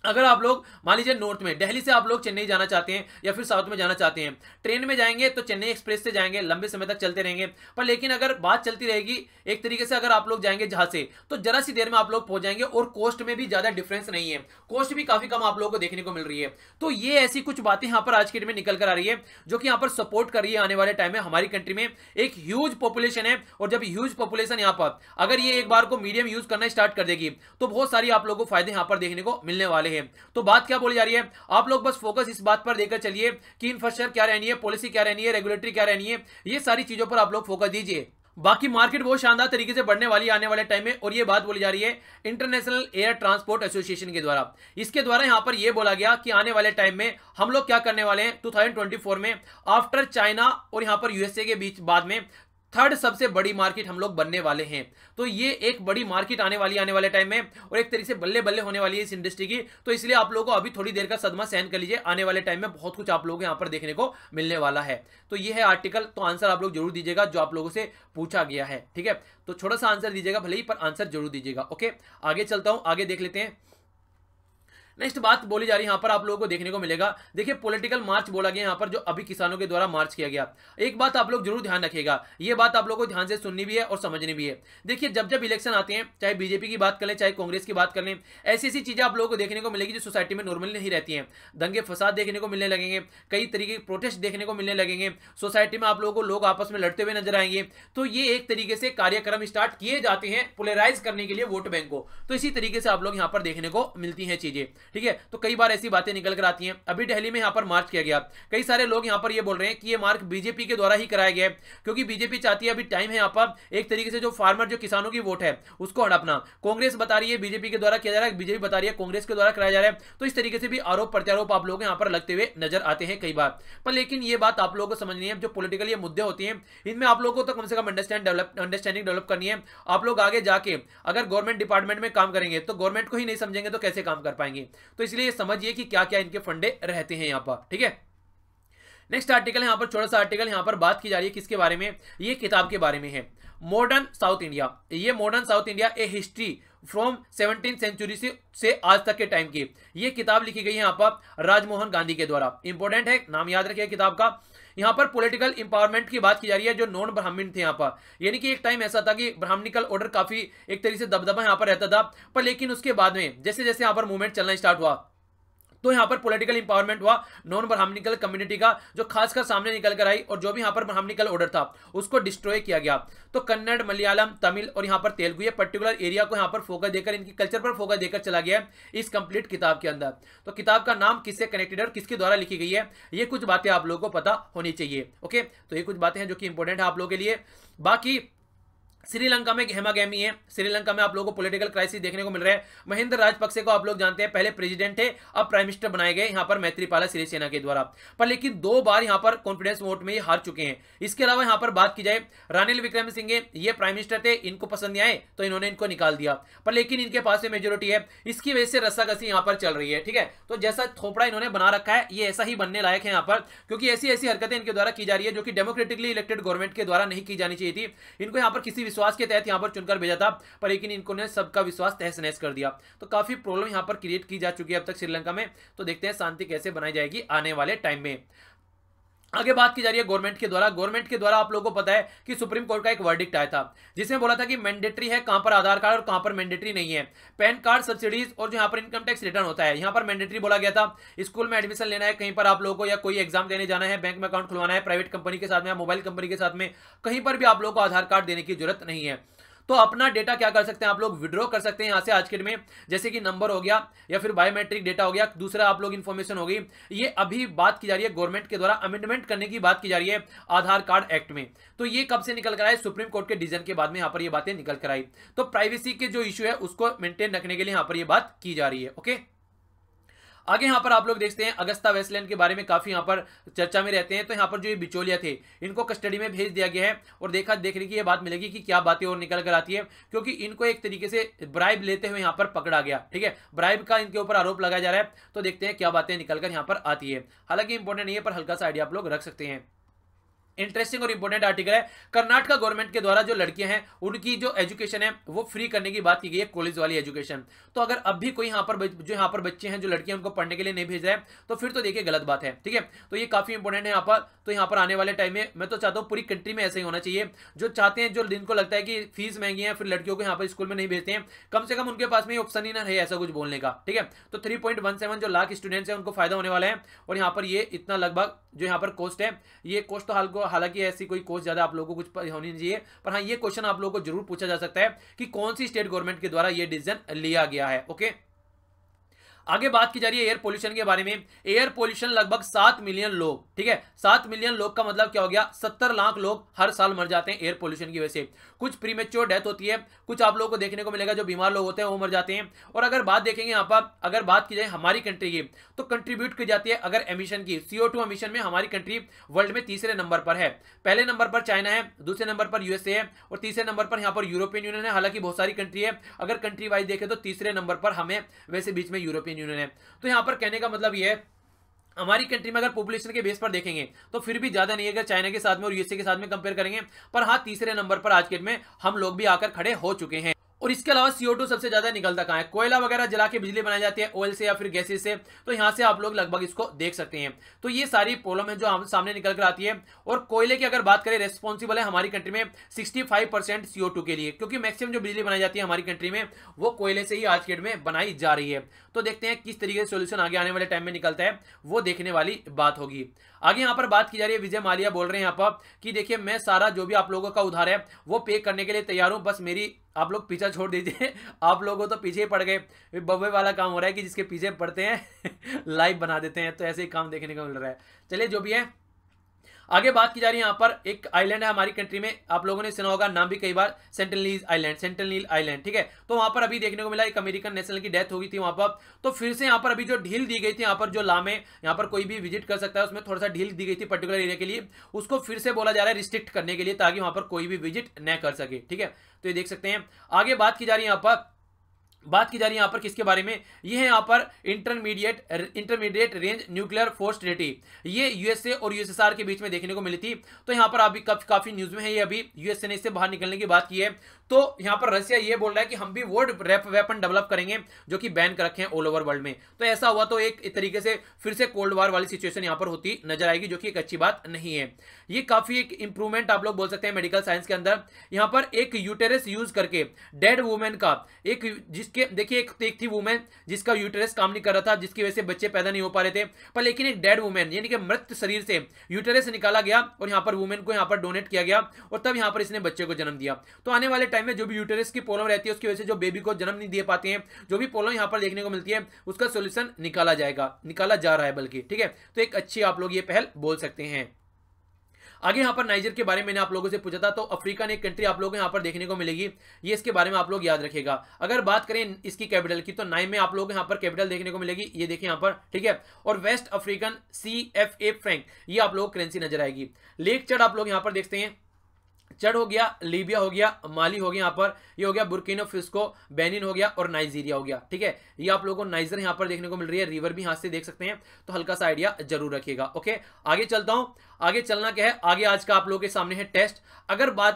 अगर आप लोग मान लीजिए नॉर्थ में दिल्ली से आप लोग चेन्नई जाना चाहते हैं या फिर साउथ में जाना चाहते हैं, ट्रेन में जाएंगे तो चेन्नई एक्सप्रेस से जाएंगे, लंबे समय तक चलते रहेंगे। पर लेकिन अगर बात चलती रहेगी एक तरीके से, अगर आप लोग जाएंगे जहां से, तो जरा सी देर में आप लोग पहुंच जाएंगे और कॉस्ट में भी ज्यादा डिफरेंस नहीं है, कॉस्ट भी काफी कम आप लोगों को देखने को मिल रही है। तो ये ऐसी कुछ बातें यहाँ पर आज के डेट में निकल कर आ रही है जो कि यहाँ पर सपोर्ट कर रही है आने वाले टाइम में। हमारी कंट्री में एक ह्यूज पॉपुलेशन है, और जब ह्यूज पॉपुलेशन यहाँ पर अगर ये एक बार को मीडियम यूज करना स्टार्ट कर देगी तो बहुत सारी आप लोगों को फायदे यहाँ पर देखने को मिलने वाले हैं। तो बात क्या बोली जा रही है, आप लोग बस फोकस इस बात पर देकर चलिए कि इंफ्रास्ट्रक्चर क्या रहनी है, पॉलिसी क्या रहनी है, रेगुलेटरी क्या रहनी है, ये सारी चीजों पर आप लोग फोकस दीजिए। बाकी मार्केट बहुत शानदार तरीके से बढ़ने वाली है आने वाले टाइम में, और ये बात बोली जा रही है इंटरनेशनल एयर ट्रांसपोर्ट एसोसिएशन के द्वारा। इसके द्वारा यहां पर यह बोला गया कि आने वाले टाइम में हम लोग क्या करने वाले हैं 2024 में, आफ्टर चाइना और यहां पर यूएसए के बीच बाद में थर्ड सबसे बड़ी मार्केट हम लोग बनने वाले हैं। तो ये एक बड़ी मार्केट आने वाली आने वाले टाइम में, और एक तरीके से बल्ले बल्ले होने वाली है इस इंडस्ट्री की। तो इसलिए आप लोगों को अभी थोड़ी देर का सदमा सहन कर लीजिए, आने वाले टाइम में बहुत कुछ आप लोगों को यहाँ पर देखने को मिलने वाला है। तो ये है आर्टिकल, तो आंसर आप लोग जरूर दीजिएगा जो आप लोगों से पूछा गया है, ठीक है। तो छोटा सा आंसर दीजिएगा भले ही, पर आंसर जरूर दीजिएगा। ओके, आगे चलता हूं, आगे देख लेते हैं। नेक्स्ट बात बोली जा रही है यहाँ पर आप लोगों को देखने को मिलेगा, देखिए पॉलिटिकल मार्च बोला गया यहाँ पर, जो अभी किसानों के द्वारा मार्च किया गया। एक बात आप लोग जरूर ध्यान रखिएगा, ये बात आप लोगों को ध्यान से सुननी भी है और समझनी भी है। देखिए जब जब इलेक्शन आते हैं, चाहे बीजेपी की बात कर लें चाहे कांग्रेस की बात कर लें, ऐसी ऐसी चीजें आप लोगों को देखने को मिलेगी जो सोसाइटी में नॉर्मली नहीं रहती हैं। दंगे फसाद देखने को मिलने लगेंगे, कई तरीके के प्रोटेस्ट देखने को मिलने लगेंगे, सोसाइटी में आप लोगों को लोग आपस में लड़ते हुए नजर आएंगे। तो ये एक तरीके से कार्यक्रम स्टार्ट किए जाते हैं पोलराइज करने के लिए वोट बैंक को। तो इसी तरीके से आप लोग यहाँ पर देखने को मिलती हैं चीजें, ठीक है। तो कई ऐसी बातें निकल कर आती हैं। अभी दिल्ली में यहां पर मार्च किया गया, कई सारे लोग यहां पर ये बोल रहे हैं कि ये मार्च बीजेपी के द्वारा ही कराया गया है, क्योंकि बीजेपी चाहती है अभी टाइम है यहां पर एक तरीके से जो फार्मर जो किसानों की वोट है उसको हड़पना। कांग्रेस बता रही है बीजेपी के द्वारा किया जा रहा है, बीजेपी बता रही है कांग्रेस के द्वारा कराया जा रहा है। तो इस तरीके से भी आरोप प्रत्यारोप आप लोग यहां पर लगते हुए नजर आते हैं कई बार। पर लेकिन ये बात आप लोगों को समझनी है, जो पोलिटिकल ये मुद्दे होती हैं इनमें आप लोगों को तो कम से कम अंडरस्टैंडिंग डेवलप करनी है। आप लोग आगे जाके अगर गवर्नमेंट डिपार्टमेंट में काम करेंगे तो गवर्नमेंट को ही नहीं समझेंगे तो कैसे काम कर पाएंगे। तो इसलिए समझिए कि क्या क्या इनके फंडे रहते हैं यहां पर, ठीक है। नेक्स्ट आर्टिकल यहां पर, छोटा सा आर्टिकल यहां पर बात की जा रही है किसके बारे में, ये किताब के बारे में है, मॉडर्न साउथ इंडिया। ये modern south India a history from 17th century से आज तक के टाइम की ये किताब लिखी गई है यहां पर राजमोहन गांधी के द्वारा। इंपॉर्टेंट है, नाम याद रखिए किताब का। यहां पर पॉलिटिकल इंपावरमेंट की बात की जा रही है, जो नॉन ब्राह्मण थे यहां पर, यानी कि एक टाइम ऐसा था कि ब्राह्मणिकल ऑर्डर काफी एक तरीके से दबदबा यहां पर रहता था। पर लेकिन उसके बाद में जैसे जैसे यहां पर मूवमेंट चलना स्टार्ट हुआ तो यहां पर पॉलिटिकल इंपावरमेंट हुआ नॉन ब्राह्मणिकल कम्युनिटी का, जो खासकर सामने निकल कर आई, और जो भी यहां पर ब्राह्मणिकल ऑर्डर था उसको डिस्ट्रॉय किया गया। तो कन्नड़, मलयालम, तमिल और यहां पर तेलुगु, ये पर्टिकुलर एरिया को यहां पर फोकस देकर, इनकी कल्चर पर फोकस देकर चला गया है इस कंप्लीट किताब के अंदर। तो किताब का नाम किससे कनेक्टेड है और किसके द्वारा लिखी गई है, ये कुछ बातें आप लोगों को पता होनी चाहिए। ओके, तो ये कुछ बातें हैं जो कि इंपॉर्टेंट है आप लोगों के लिए। बाकी श्रीलंका में गहमा गहमी है, श्रीलंका में आप लोगों को पॉलिटिकल क्राइसिस देखने को मिल रहा है। महिंद्र राजपक्षे को आप लोग जानते हैं, पहले प्रेसिडेंट थे, अब प्राइम मिनिस्टर बनाए गए यहां पर मैत्रीपाला सिरिसेना के द्वारा। पर लेकिन 2 बार यहां पर कॉन्फिडेंस वोट में ये हार चुके हैं। इसके अलावा यहां पर बात की जाए, रानिल विक्रमसिंघे ये प्राइम मिनिस्टर थे, इनको पसंद नहीं आए तो इन्होंने इनको निकाल दिया। पर लेकिन इनके पास में मेजोरिटी है, इसकी वजह से रस्साकसी यहां पर चल रही है, ठीक है। तो जैसा थोपड़ा इन्होंने बना रखा है ये ऐसा ही बनने लायक है यहां पर, क्योंकि ऐसी ऐसी हरकतें इनके द्वारा की जा रही है जो कि डेमोक्रेटिकली इलेक्टेड गवर्नमेंट के द्वारा नहीं की जानी चाहिए थी। इनको यहां पर किसी विश्वास के तहत यहां पर चुनकर भेजा था, पर लेकिन इन्होंने सबका विश्वास तहस नहस कर दिया। तो काफी प्रॉब्लम यहां पर क्रिएट की जा चुकी है अब तक श्रीलंका में। तो देखते हैं शांति कैसे बनाई जाएगी आने वाले टाइम में। आगे बात की जा रही है गवर्नमेंट के द्वारा। गवर्नमेंट के द्वारा आप लोगों को पता है कि सुप्रीम कोर्ट का एक वर्डिक्ट आया था जिसमें बोला था कि मैंडेटरी है कहां पर आधार कार्ड और कहां पर मैंडेटरी नहीं है। पैन कार्ड, सब्सिडीज और जो यहां पर इनकम टैक्स रिटर्न होता है, यहां पर मैंडेटरी बोला गया था। स्कूल में एडमिशन लेना है, कहीं पर आप लोगों को, या कोई एग्जाम देने जाना है, बैंक में अकाउंट खुलवाना है, प्राइवेट कंपनी के साथ में या मोबाइल कंपनी के साथ में, कहीं पर भी आप लोगों को आधार कार्ड देने की जरूरत नहीं है। तो अपना डेटा क्या कर सकते हैं आप लोग, विड्रॉ कर सकते हैं यहां से आज के में, जैसे कि नंबर हो गया या फिर बायोमेट्रिक डेटा हो गया, दूसरा आप लोग इन्फॉर्मेशन होगी। ये अभी बात की जा रही है गवर्नमेंट के द्वारा अमेंडमेंट करने की बात की जा रही है आधार कार्ड एक्ट में। तो ये कब से निकल कर आए, सुप्रीम कोर्ट के डिसीजन के बाद में यहां पर ये बातें निकल कर आई। तो प्राइवेसी के जो इश्यू है उसको मेंटेन रखने के लिए यहां पर ये बात की जा रही है। ओके, आगे यहां पर आप लोग देखते हैं अगस्ता वेस्टलैंड के बारे में काफी यहां पर चर्चा में रहते हैं। तो यहां पर जो ये बिचौलिया थे इनको कस्टडी में भेज दिया गया है, और देखने की ये बात मिलेगी कि क्या बातें और निकल कर आती है, क्योंकि इनको एक तरीके से ब्राइब लेते हुए यहां पर पकड़ा गया, ठीक है। ब्राइब का इनके ऊपर आरोप लगाया जा रहा है। तो देखते हैं क्या बातें निकल कर यहां पर आती है। हालांकि इंपॉर्टेंट नहीं है, पर हल्का सा आइडिया आप लोग रख सकते हैं। इंटरेस्टिंग और इंपॉर्टेंट आर्टिकल है। कर्नाटका गवर्नमेंट के द्वारा जो लड़कियां हैं उनकी जो एजुकेशन है वो फ्री करने की बात की गई है, कॉलेज वाली एजुकेशन। तो अगर अब भी कोई यहाँ पर बच्चे हैं जो लड़कियां उनको पढ़ने के लिए नहीं भेज रहे हैं तो फिर तो देखिए गलत बात है, ठीक है। तो ये काफी इंपॉर्टेंट है यहाँ पर। तो यहाँ पर आने वाले टाइम में मैं तो चाहता हूँ पूरी कंट्री में ऐसा ही होना चाहिए। जो चाहते हैं, जो जिनको लगता है कि फीस महंगी है फिर लड़कियों को यहाँ पर स्कूल में नहीं भेजते हैं, कम से कम उनके पास में ऑप्शन ही ना रहे ऐसा कुछ बोलने का, ठीक है। तो 3.17 जो लाख स्टूडेंट्स हैं उनको फायदा होने वाला है। और यहाँ पर ये इतना लगभग जो यहाँ पर कॉस्ट है, ये कॉस्ट तो हालांकि ऐसी कोई कॉस्ट ज्यादा आप लोगों को कुछ होनी नहीं चाहिए, पर हाँ ये क्वेश्चन आप लोगों को जरूर पूछा जा सकता है कि कौन सी स्टेट गवर्नमेंट के द्वारा ये डिसीजन लिया गया है। ओके, आगे बात की जा रही है एयर पोल्यूशन के बारे में। एयर पोल्यूशन लगभग 7 मिलियन लोग, ठीक है, 7 मिलियन लोग का मतलब क्या हो गया, 70 लाख लोग हर साल मर जाते हैं एयर पोल्यूशन की वजह से। कुछ प्रीमेच्योर डेथ होती है, कुछ आप लोगों को देखने को मिलेगा जो बीमार लोग होते हैं वो मर जाते हैं। और अगर बात देखेंगे यहाँ पर, अगर बात की जाए हमारी कंट्री की, तो कंट्रीब्यूट की जाती है अगर एमिशन की, CO2 एमिशन में हमारी कंट्री वर्ल्ड में तीसरे नंबर पर है। पहले नंबर पर चाइना है, दूसरे नंबर पर USA है और तीसरे नंबर पर यहाँ पर यूरोपियन यूनियन है। हालांकि बहुत सारी कंट्री है, अगर कंट्री वाइज देखें तो तीसरे नंबर पर हमें वैसे बीच में यूरोपियन यूनियन है। तो यहाँ पर कहने का मतलब ये है हमारी कंट्री में अगर पॉपुलेशन के बेस पर देखेंगे तो फिर भी ज्यादा नहीं है अगर चाइना के साथ में और USA के साथ में कंपेयर करेंगे। पर हाँ, तीसरे नंबर पर आज के डेट में हम लोग भी आकर खड़े हो चुके हैं। और इसके अलावा CO2 सबसे ज्यादा निकलता कहां है, कोयला वगैरह जला के बिजली बनाई जाती है ऑयल से या फिर गैसेस से। तो यहां से आप लोग लगभग इसको देख सकते हैं। तो ये सारी प्रॉब्लम है जो हम सामने निकल कर आती है। और कोयले की अगर बात करें, रेस्पॉन्सिबल है हमारी कंट्री में 65% CO2 के लिए, क्योंकि मैक्सिमम जो बिजली बनाई जाती है हमारी कंट्री में वो कोयले से ही आज के डेट में बनाई जा रही है। तो देखते हैं किस तरीके से सोल्यूशन आगे आने वाले टाइम में निकलता है, वो देखने वाली बात होगी। आगे यहाँ पर बात की जा रही है, विजय माल्या बोल रहे हैं यहाँ पर कि देखिए मैं सारा जो भी आप लोगों का उधार है वो पे करने के लिए तैयार हूं, बस मेरी आप लोग पीछा छोड़ दीजिए। आप लोगों तो पीछे ही पड़ गए, बब्बे वाला काम हो रहा है कि जिसके पीछे पड़ते हैं लाइव बना देते हैं। तो ऐसे ही काम देखने को मिल रहा है। चलिए जो भी है, आगे बात की जा रही है यहाँ पर एक आइलैंड है हमारी कंट्री में, आप लोगों ने सुना होगा नाम भी कई बार, सेंटिनलीज आइलैंड, ठीक है। तो वहां पर अभी देखने को मिला एक अमेरिकन नेशनल की डेथ हो गई थी वहां पर। तो फिर से यहाँ पर अभी जो ढील दी गई थी, यहाँ पर जो लाम है, यहाँ पर कोई भी विजिट कर सकता है, उसमें थोड़ा सा ढील दी गई थी पर्टिकुलर एरिया के लिए, उसको फिर से बोला जा रहा है रिस्ट्रिक्ट करने के लिए, ताकि वहां पर कोई भी विजिट न कर सके, ठीक है। तो ये देख सकते हैं। आगे बात की जा रही है यहाँ पर किसके बारे में, ये है यहाँ पर intermediate range nuclear force treaty. ये USA और USSR के बीच में देखने को मिली थी। तो यहाँ पर अभी काफी न्यूज में है, ये अभी USA ने इससे बाहर निकलने की बात की है। तो यहाँ पर रशिया ये बोल रहा है कि हम भी वर्ल्ड वेपन डेवलप करेंगे जो कि बैन कर रखे हैं ऑल ओवर वर्ल्ड में। तो ऐसा हुआ तो एक तरीके से फिर से कोल्ड वार वाली सिचुएशन यहाँ पर होती नजर आएगी, जो कि एक अच्छी बात नहीं है। ये काफी एक इंप्रूवमेंट आप लोग बोल सकते हैं मेडिकल साइंस के अंदर। यहाँ पर एक यूटेरस यूज करके डेड वुमेन का एक, जिसके देखिए एक थी वुमेन जिसका यूटेरस काम नहीं कर रहा था, जिसकी वजह से बच्चे पैदा नहीं हो पा रहे थे, पर लेकिन एक डेड वुमेन यानी कि मृत शरीर से यूटेरस निकाला गया और यहाँ पर वुमेन को यहाँ पर डोनेट किया गया और तब यहाँ पर इसने बच्चे को जन्म दिया। तो आने वाले टाइम में जो भी यूटेरस की प्रॉब्लम रहती है उसकी वजह से जो बेबी को जन्म नहीं दे पाते हैं, जो भी प्रॉब्लम यहाँ पर देखने को मिलती है उसका सोल्यूशन निकाला जा रहा है बल्कि, ठीक है। तो एक अच्छी आप लोग ये पहल बोल सकते हैं। आगे यहाँ पर नाइजर के बारे में मैंने आप लोगों से पूछा था, तो अफ्रीका ने एक कंट्री आप लोगों को यहाँ पर देखने को मिलेगी, ये इसके बारे में आप लोग याद रखिएगा। अगर बात करें इसकी कैपिटल की तो नाइम में आप लोगों को यहाँ पर कैपिटल देखने को मिलेगी, ये देखिए यहाँ पर, ठीक है। और वेस्ट अफ्रीकन CFA फ्रैंक ये आप लोगों को करेंसी नजर आएगी। लेक चढ़ आप लोग यहाँ पर देखते हैं, चढ़ हो गया, लीबिया हो गया, माली हो गया, यहाँ पर ये हो गया बुर्किना फासो, बेनिन हो गया और नाइजीरिया हो गया, ठीक है। ये आप लोगों को नाइजर यहाँ पर देखने को मिल रही है, रिवर भी हाथ से देख सकते हैं, तो हल्का सा आइडिया जरूर रखिएगा। ओके, आगे चलता हूं। आगे चलना क्या है, आगे आज का आप लोगों के सामने है टेस्ट। अगर बात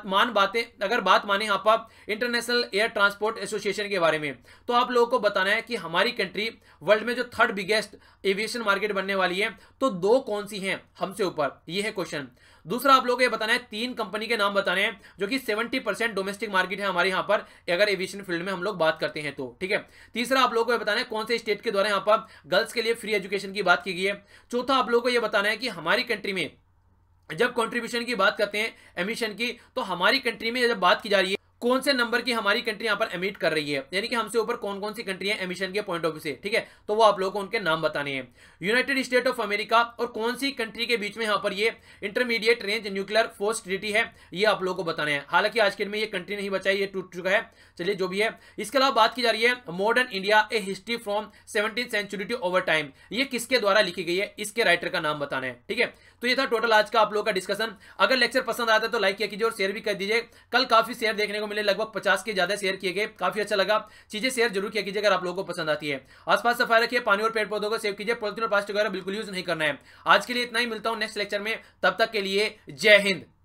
माने यहाँ पर इंटरनेशनल एयर ट्रांसपोर्ट एसोसिएशन के बारे में, तो आप लोगों को बताना है कि हमारी कंट्री वर्ल्ड में जो 3rd बिगेस्ट एविएशन मार्केट बनने वाली है, तो 2 कौन सी हैं हमसे ऊपर, ये है क्वेश्चन। दूसरा आप लोगों को ये बताना है 3 कंपनी के नाम बताने हैं जो कि 70% डोमेस्टिक मार्केट है हमारे यहाँ पर, अगर एविएशन फील्ड में हम लोग बात करते हैं तो, ठीक है। तीसरा आप लोगों को ये बताना है कौन से स्टेट के द्वारा यहाँ पर गर्ल्स के लिए फ्री एजुकेशन की बात की गई है। चौथा आप लोगों को ये बताना है कि हमारी कंट्री में जब कंट्रीब्यूशन की बात करते हैं एमिशन की, तो हमारी कंट्री में जब बात की जा रही है कौन से नंबर की हमारी कंट्री यहाँ पर एमिट कर रही है, यानी कि हमसे ऊपर कौन कौन सी कंट्री है एमिशन के पॉइंट ऑफ व्यू से, ठीक है। तो वो आप लोगों को उनके नाम बताने हैं। यूनाइटेड स्टेट ऑफ अमेरिका और कौन सी कंट्री के बीच में यहाँ पर ये intermediate range nuclear force treaty है, ये आप लोगों को बताने हैं। हालांकि आज के दिन में ये कंट्री नहीं बचा है, ये टूट चुका है। चलिए जो भी है, इसके अलावा बात की जा रही है modern India a history from 17th century to over time, ये किसके द्वारा लिखी गई है, इसके राइटर का नाम बताना है, ठीक है। तो ये था टोटल आज का आप लोगों का डिस्कशन। अगर लेक्चर पसंद आता है तो लाइक किया कीजिए और शेयर भी कर दीजिए। कल काफी शेयर देखने को को मिले, लगभग 50 के ज्यादा शेयर किए गए, काफी अच्छा लगा। चीजें शेयर जरूर किया कीजिए अगर आप लोगों को पसंद आती है। आसपास सफाई रखिए, पानी और पेड़ पौधों को सेव कीजिए, पॉलिथीन और प्लास्टिक वगैरह बिल्कुल यूज नहीं करना है। आज के लिए इतना ही, मिलता हूं नेक्स्ट लेक्चर में, तब तक के लिए जय हिंद।